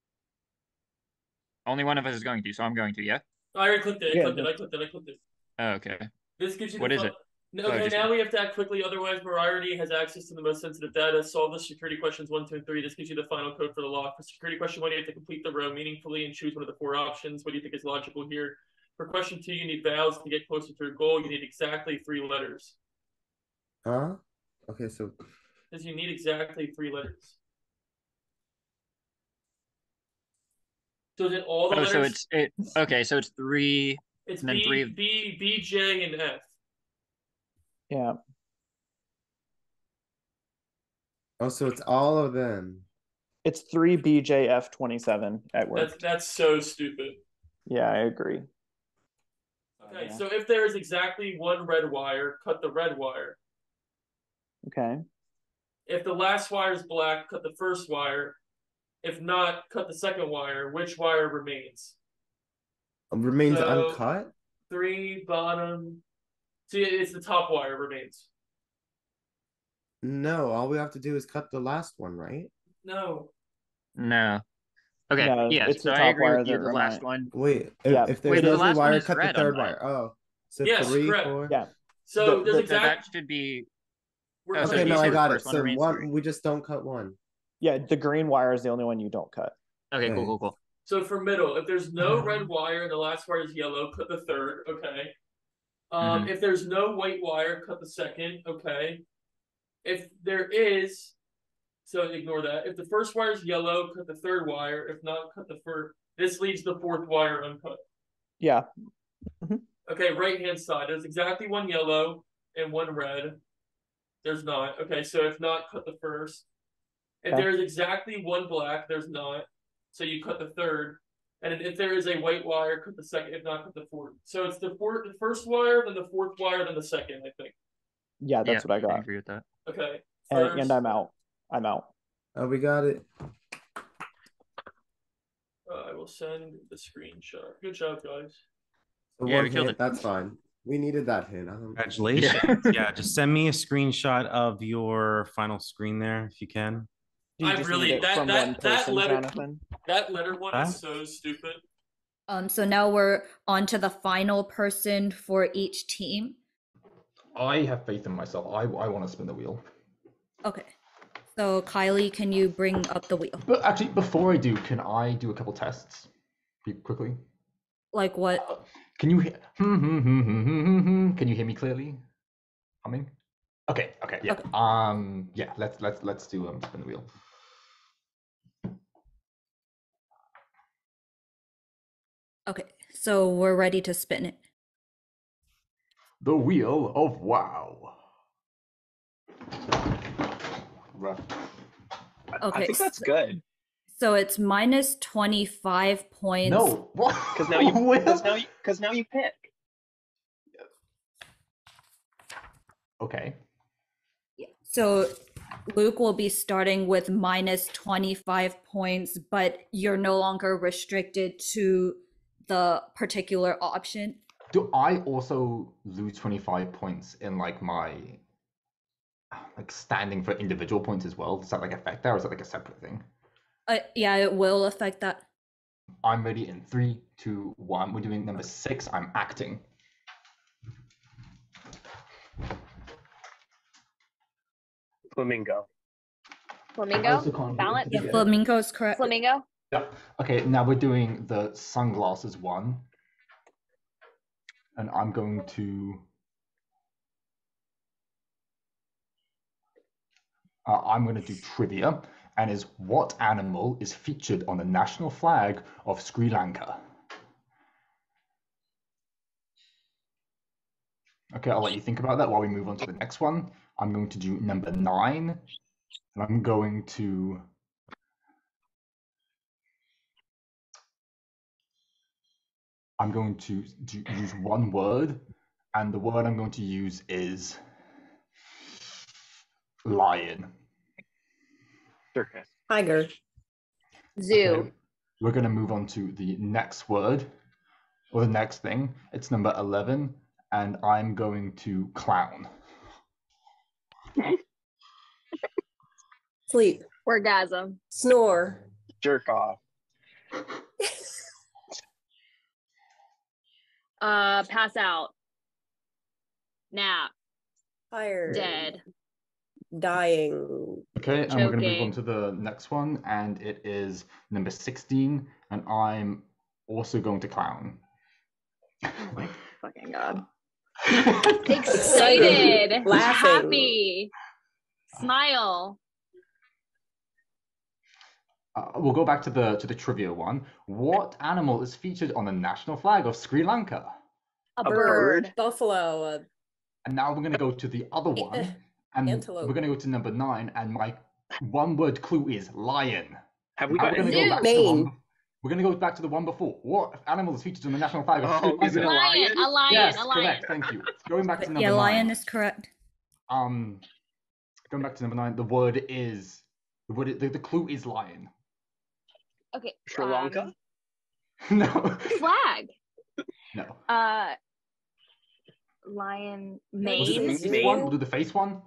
Only one of us is going to, so I'm going to. Yeah. I already clicked it. I Yeah, clicked it. no. I clicked it. I clicked it. Oh, okay. This gives you. What the is fu- it? No, Oh, okay, just- now we have to act quickly. Otherwise, Variety has access to the most sensitive data. Solve the security questions one, two, and three. This gives you the final code for the lock. For security question one, you have to complete the row meaningfully and choose one of the four options. What do you think is logical here? For question two, you need vowels to get closer to your goal. You need exactly three letters. Huh? Okay, so Because you need exactly three letters. So is it all the Oh, letters? so it's it. Okay, so it's three. It's and then B, three of- B, B, J, and F. Yeah. oh, so it's all of them. It's three B J F twenty-seven at work. That's that's so stupid. Yeah, I agree. Okay, so if there is exactly one red wire, cut the red wire. Okay. If the last wire is black, cut the first wire. If not, cut the second wire. Which wire remains? Remains So- uncut. Three, bottom. See, it's the top wire remains. No, all we have to do is cut the last one, right? No. No. Okay. No, yeah. it's So the I top agree wire with you. that The last remind- one. Wait, if, Yeah. if there's Wait, the no last wire, one is cut red the on third mine. wire. Oh, so Yes, three, correct. four. Yeah. So The- there's the- So exact. that should be. We're Oh, so Okay, you no, say I the got it. first one So remains one, three. we just don't cut one. Yeah, the green wire is the only one you don't cut. Okay, cool, Okay. cool, cool. So for middle, if there's no red wire and the last wire is yellow, cut the third. Okay. Um, Mhm. If there's no white wire, cut the second. Okay. If there is, so ignore that. If the first wire is yellow, cut the third wire. If not, cut the first. This leaves the fourth wire uncut. Yeah. Okay, right hand side. There's exactly one yellow and one red. There's not. Okay, so if not, cut the first. If Okay. there is exactly one black, there's not. So you cut the third. And if there is a white wire, cut the second. If not, cut the fourth. So it's the fourth, the first wire, then the fourth wire, then the second, I think. Yeah, that's Yeah, what I got. I agree with that. Okay. And, First, and I'm out. I'm out. Oh, we got it. uh, I will send the screenshot. Good job, guys. So Yeah, one we killed hit, it. that's fine. We needed that hit. Um, Congratulations. Yeah. Just send me a screenshot of your final screen there if you can. You I just really need it that from that one that person, letter Jonathan. that letter one Huh? is so stupid. Um, so now we're on to the final person for each team. I have faith in myself. I, I want to spin the wheel. Okay. So Kylie, can you bring up the wheel? But actually, before I do, can I do a couple tests Be- quickly? Like what? Can you hear? Hmm, hmm, hmm, hmm, hmm, hmm, hmm. Can you hear me clearly? Humming. Okay. Okay. Yeah. Okay. Um. Yeah. Let's let's let's do um spin the wheel. Okay. So we're ready to spin it. The wheel of wow. Rough. Okay. I think that's so, good. so it's minus twenty-five points. No. What? Because now you because now you because now you pick. Okay. So Luke will be starting with minus twenty-five points, but you're no longer restricted to the particular option. Do I also lose twenty-five points in like my like standing for individual points as well? Does that like affect that, or is that like a separate thing? Uh, yeah, it will affect that. I'm ready in three, two, one. We're doing number six. I'm acting. Flamingo. Flamingo? Balance? Yeah, flamingo is correct. Flamingo? Yeah. Okay, now we're doing the sunglasses one. And I'm going to... Uh, I'm going to do trivia. And is what animal is featured on the national flag of Sri Lanka? Okay, I'll let you think about that while we move on to the next one. I'm going to do number nine. And I'm going to... I'm going to, to use one word, and the word I'm going to use is lion. Circus. Tiger. Zoo. Okay, we're going to move on to the next word, or the next thing. It's number eleven, and I'm going to clown. Sleep. Orgasm. Snore. Jerk off. Uh, pass out. Nap. Tired. Dead. Dying. Okay, and we're going to move on Choking. to the next one, and it is number sixteen, and I'm also going to clown. Oh my fucking god. Excited. Excited. Laughing. Happy. Smile. Uh, we'll go back to the to the trivia one. What animal is featured on the national flag of Sri Lanka? A, A bird. bird. Buffalo. A And now we're going to go to the other one, and antelope. we're going to go to number nine. And my one-word clue is lion. Have we Now got we're going to any? go back to the Maine. one. We're going to go back to the one before. What animal is featured on the national flag of Oh, Sri Lanka? is it a Lion. lion? A lion. Yes, a lion. correct. Thank you. Going back to number Yeah, nine. lion is correct. Um, going back to number nine. The word is the word. The, the clue is lion. Okay. Sri um, Lanka? No. Flag. No. Uh, lion. We'll do the Maine. face one. We'll do the face one.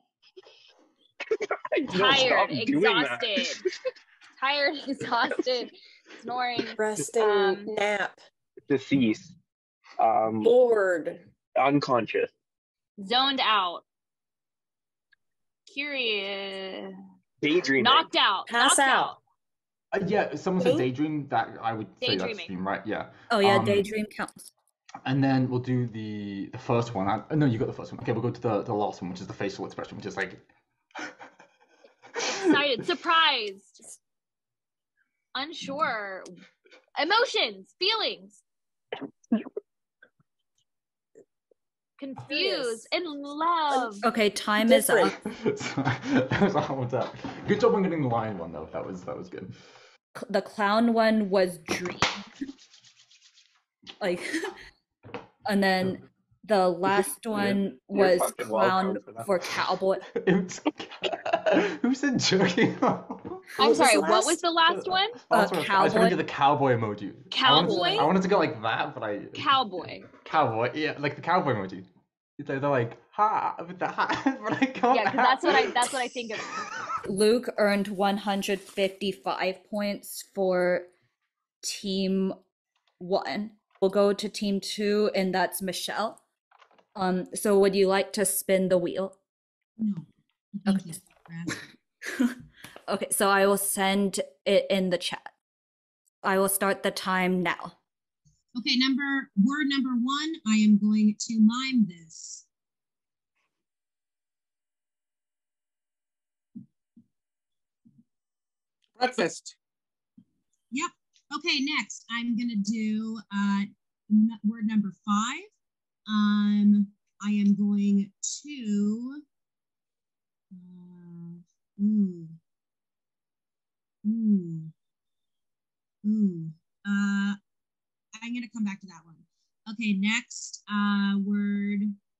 No, Tired. stop doing that. Exhausted. Tired. Exhausted. Snoring. Resting. Um, Nap. Deceased. Um, Bored. unconscious. Zoned out. curious. Daydreaming. Knocked out. Pass knocked out. Uh, yeah, someone said daydream. That I would say that's Daydreaming. dream, right? Yeah. Oh yeah, Um, daydream counts. And then we'll do the the first one. I, no, you got the first one. Okay, we'll go to the the last one, which is the facial expression, which is like Excited, surprised, unsure, emotions, feelings, confused, in love. Okay, time is up. that was a hard time. Good job on getting the lion one though. That was that was good. The clown one was dream. Like, and then the last one you're was fucking clown welcome for that. for cowboy. Who said jerking off? I'm sorry, what was the last one? Uh, Last one, I was gonna cowboy. do the cowboy emoji. I Cowboy? wanted, to, I wanted to go like that, but I Cowboy. cowboy. Yeah, like the cowboy emoji. They're, they're like ha with the ha, but I can't. Yeah, because that's what I that's what I think of. Luke earned one hundred fifty-five points for team one. We'll go to team two, and that's Michelle. Um, so would you like to spin the wheel? No. Okay. Okay, so I will send it in the chat. I will start the time now. Okay, number word number one, I am going to mime this. Breakfast. Yep. Okay, next I'm gonna do uh, n- word number five. Um, I am going to. Uh, ooh. Ooh. Ooh. Uh, I'm gonna come back to that one. Okay, next uh, word.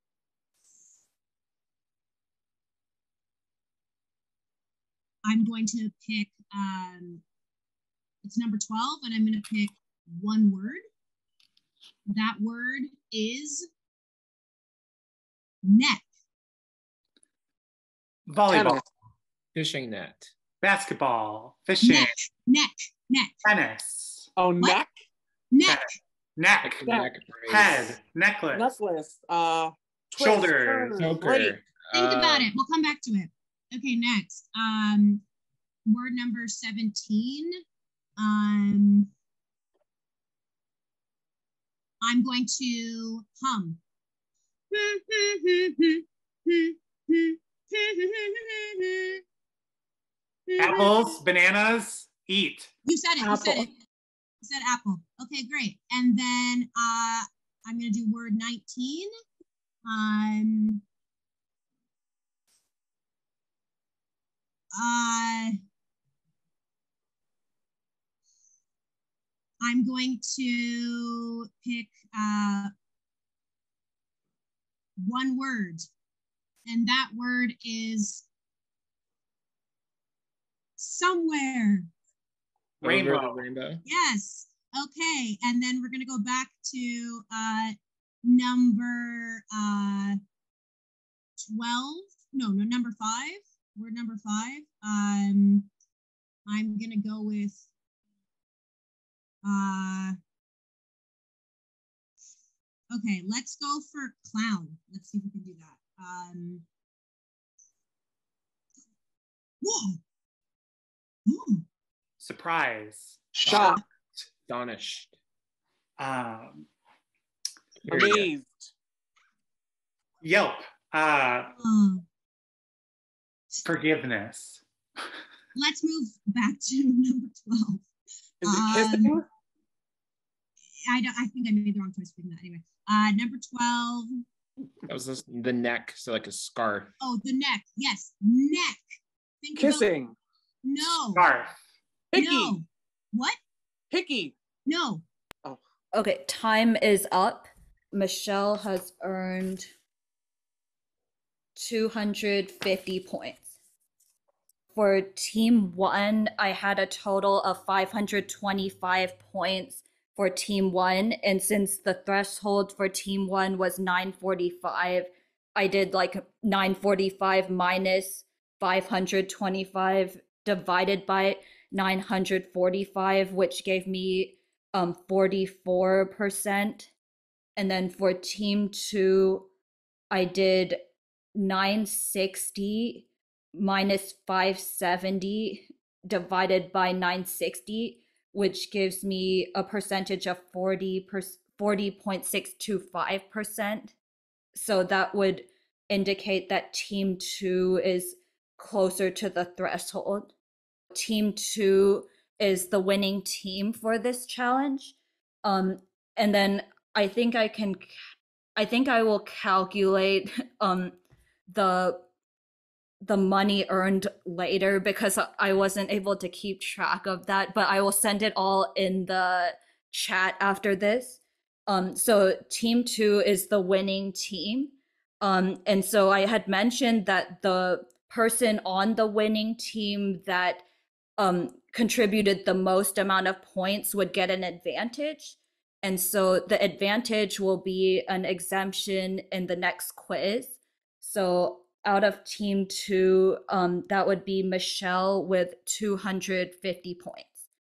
I'm going to pick. Um, it's number twelve, and I'm going to pick one word. That word is net. Volleyball, Fishing net. basketball, fishing, Neck. Neck. Neck. tennis, Oh, neck. Neck. neck, Neck head, necklace, Necklace. Uh, twist, shoulders, turn, Choker. braid. Think about Uh, it. We'll come back to it. Okay, next. Um, word number seventeen. Um, I'm going to hum. apples, bananas, eat. You said it. You said Apple. it. You said apple. Okay, great. And then uh, I'm going to do word nineteen. Um, uh, I'm going to pick uh, one word, and that word is somewhere. Rainbow. Over the rainbow. Yes. Okay. And then we're going to go back to uh, number uh, twelve. No, no, number five. Word number five. Um, I'm going to go with. Uh, okay, let's go for clown. Let's see if we can do that. Um, whoa. Whoa. Surprise, Shocked. Astonished. um, Amazed. Yelp, uh, Oh. forgiveness. Let's move back to number twelve. Is it kissing? Um, I don't. I think I made the wrong choice picking that. Anyway, uh, number twelve. That was this, the neck, so like a scarf. Oh, the neck. Yes, neck. Think about- Kissing. no. Scarf. Hickey. No. What? Hickey. No. Okay, time is up. Michelle has earned two hundred fifty points. For team one, I had a total of five hundred twenty-five points for team one. And since the threshold for team one was nine forty-five, I did like nine forty-five minus five hundred twenty-five divided by nine hundred forty-five, which gave me um forty-four percent. And then for team two, I did nine sixty minus five seventy divided by nine sixty, which gives me a percentage of forty point six two five percent. So that would indicate that team two is closer to the threshold. Team two is the winning team for this challenge. Um, and then I think I can, I think I will calculate um, the the money earned later because I wasn't able to keep track of that, but I will send it all in the chat after this. Um, so team two is the winning team. Um, and so I had mentioned that the person on the winning team that um, contributed the most amount of points would get an advantage. And so the advantage will be an exemption in the next quiz. So out of team two, um, that would be Michelle with two hundred fifty points.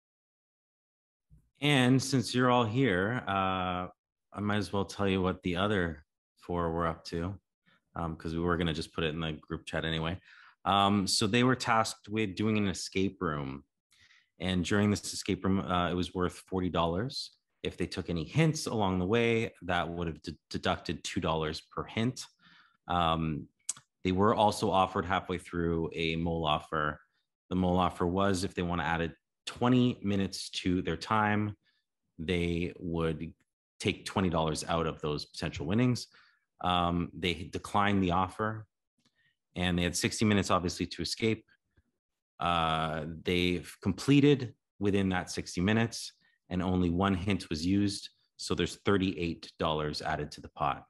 And since you're all here, uh, I might as well tell you what the other four were up to, because um, we were going to just put it in the group chat anyway. Um, so they were tasked with doing an escape room. And during this escape room, uh, it was worth forty dollars. If they took any hints along the way, that would have d- deducted two dollars per hint. Um, They were also offered halfway through a mole offer. The mole offer was if they want to add twenty minutes to their time, they would take twenty dollars out of those potential winnings. Um, they declined the offer, and they had sixty minutes, obviously, to escape. Uh, they've completed within that sixty minutes, and only one hint was used. So there's thirty-eight dollars added to the pot.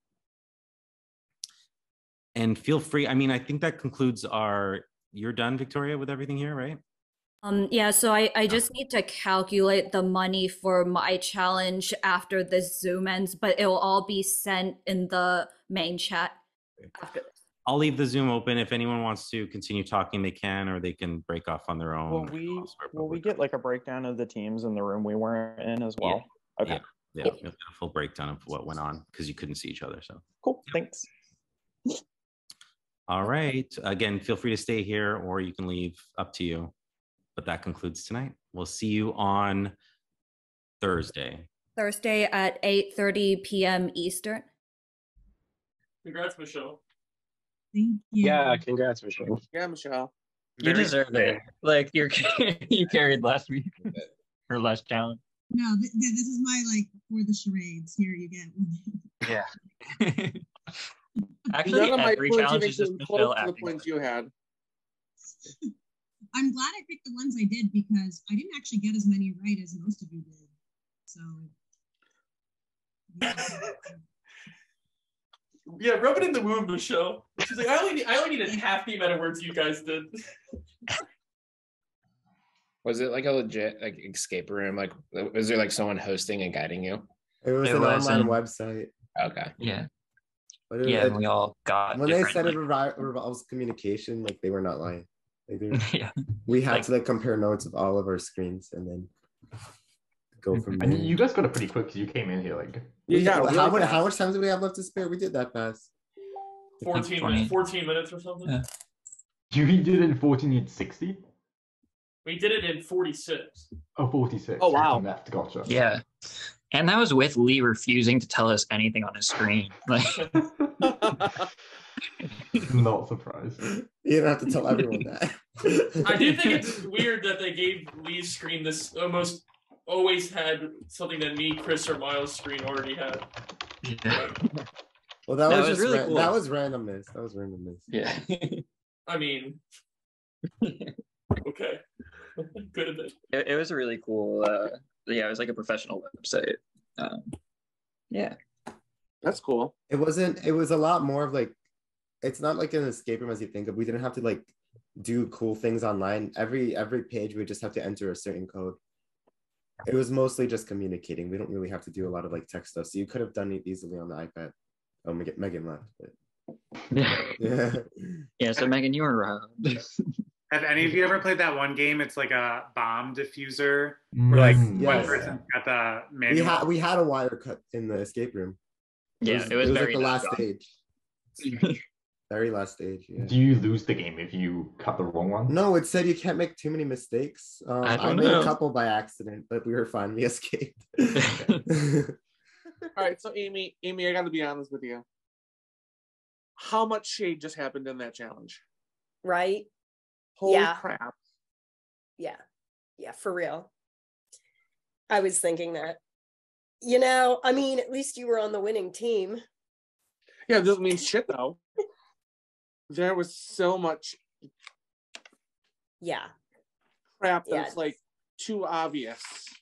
And feel free, I mean, I think that concludes our, you're done, Victoria, with everything here, right? Um, yeah, so I, I just need to calculate the money for my challenge after this Zoom ends, but it will all be sent in the main chat after this. I'll leave the Zoom open. If anyone wants to continue talking, they can, or they can break off on their own. Will we, will we get like a breakdown of the teams in the room we weren't in as well? Yeah. Okay. Yeah, yeah. We'll get a full breakdown of what went on because you couldn't see each other. So cool, thanks. All right. Again, feel free to stay here or you can leave, up to you. But that concludes tonight. We'll see you on Thursday. Thursday at eight thirty p.m. Eastern. Congrats, Michelle. Thank you. Yeah, congrats, Michelle. Yeah, Michelle. You deserve it. Like you're you carried last week or last challenge. No, th- th- this is my like for the charades. Here you get one. Yeah. Actually, None of my every points challenge even is just came Michelle close to the acting. points you had. I'm glad I picked the ones I did because I didn't actually get as many right as most of you did. So. Yeah, rub it in the wound, Michelle. She's like, I only need, I only needed half the amount of words you guys did. Was it like a legit like escape room? Like, was there like someone hosting and guiding you? It was It an was online an- website. Okay. Yeah. But it, Yeah, it- and we all got when they different, said like- it revol- revolves communication, like they were not lying. Like, they were- Yeah. We had Like- to like compare notes of all of our screens and then go from there. And you guys got it pretty quick because you came in here like. We- Yeah, how, really much, fast. how much time do we have left to spare? We did that fast. fourteen minutes, fourteen minutes or something. Yeah. You did it in fourteen, you had sixty? We did it in forty-six. Oh, forty-six. Oh, wow. Left, gotcha. Yeah. And that was with Lee refusing to tell us anything on his screen. Like Not surprised. You don't have to tell everyone that. I do think it's weird that they gave Lee's screen this almost always had something that me, Chris, or Miles' screen already had. Yeah. Well, that, That was, was just really ra- cool. that was randomness. That was randomness. Yeah. I mean, okay. Good at it. It, it was a really cool uh yeah, it was like a professional website. Um yeah. That's cool. It wasn't. It was a lot more of like. It's not like an escape room as you think of. We didn't have to like do cool things online. Every every page we just have to enter a certain code. It was mostly just communicating. We don't really have to do a lot of like tech stuff. So you could have done it easily on the iPad. Oh, Megan, Megan left. But... Yeah. Yeah, so Megan, you were robbed. Have any of you ever played that one game? It's like a bomb diffuser where like Mm, one yes. person's got the We manual. had we had a wire cut in the escape room. Yeah, it was it was very like the last nice. stage. Very last stage, yeah. Do you lose the game if you cut the wrong one? No, it said you can't make too many mistakes. Um, I I, don't made know. a couple by accident, but we were fine. We escaped. All right, so Amy, Amy, I got to be honest with you. How much shade just happened in that challenge? Right? Holy Yeah. crap. Yeah. Yeah, for real. I was thinking that. You know, I mean, at least you were on the winning team. Yeah, it doesn't mean shit though. There was so much Yeah. crap that Yeah. it's like too obvious.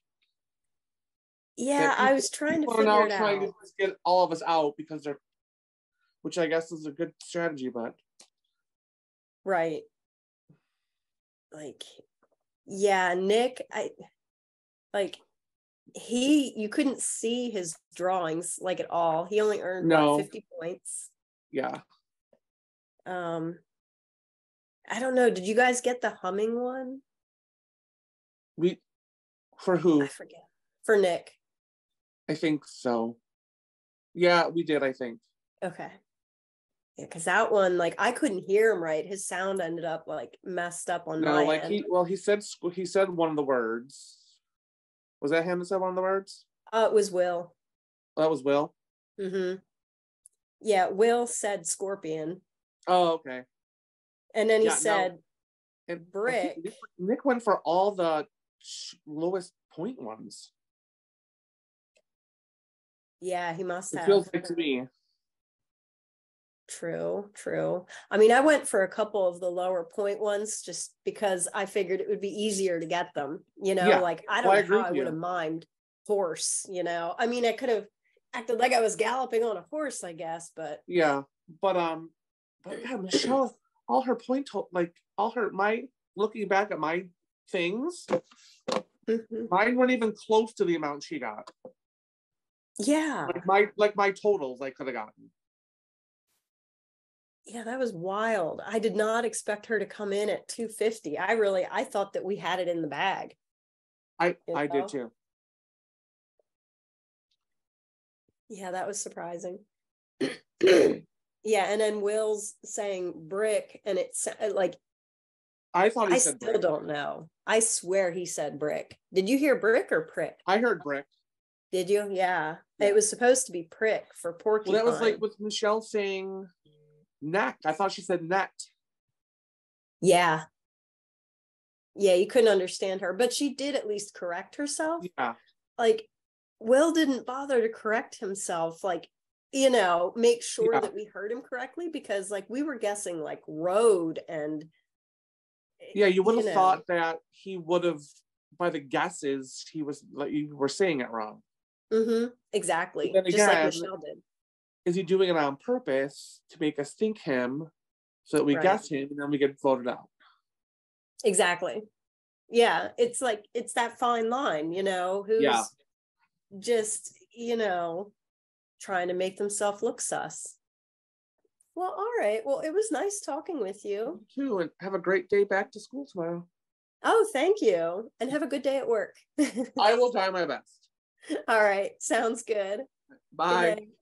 Yeah, that I was trying to people are figure now it trying out. to just get all of us out because they're, which I guess is a good strategy, but Right. Like, yeah, Nick, I like he you couldn't see his drawings like at all. He only earned No. what, fifty points. yeah. Um I don't know. Did you guys get the humming one? We for who? I forget. For Nick. I think so. Yeah, we did, I think. Okay. Yeah, because that one, like, I couldn't hear him right. His sound ended up like messed up on No, my like end. he well, he said squ- he said one of the words. Was that him that said one of the words? Uh, it was Will. Oh, that was Will. Mm-hmm. Yeah, Will said scorpion. Oh, okay. And then he Yeah, no. said And I think brick. Nick, Nick went for all the sh- lowest point ones. Yeah, he must It have. feels like to me. True, true. I mean, I went for a couple of the lower point ones just because I figured it would be easier to get them. You know, Yeah. like I Well, don't I know agree how I with would you. have mimed horse, you know. I mean, I could have acted like I was galloping on a horse, I guess, but Yeah, but um, but yeah, Michelle, all her point, to- like all her my looking back at my things, mine weren't even close to the amount she got. yeah. Like my like my totals, I could have gotten. Yeah, that was wild. I did not expect her to come in at two fifty. I really I thought that we had it in the bag. I You I know? did too. Yeah, that was surprising. Yeah, and then Will's saying brick, and it's like I thought he I said still brick. don't know. I swear he said brick. Did you hear brick or prick? I heard brick. Did you? Yeah. It was supposed to be prick for porcupine. Well, that was like with Michelle saying neck. I thought she said net. Yeah. Yeah, you couldn't understand her, but she did at least correct herself. Yeah. Like, Will didn't bother to correct himself, like, you know, make sure Yeah. that we heard him correctly, because like we were guessing like road and Yeah, you would have know. thought that he would have, by the guesses, he was like you were saying it wrong. Mm-hmm. Exactly. But then Just like again, Michelle did. Is he doing it on purpose to make us think him, so that we Right. guess him and then we get voted out? Exactly. Yeah, it's like it's that fine line, you know, who's Yeah. just, you know, trying to make themselves look sus. Well, all right. Well, it was nice talking with you. You too, and have a great day back to school tomorrow. Oh, thank you. And have a good day at work. I will try my best. All right. Sounds good. Bye. Good night.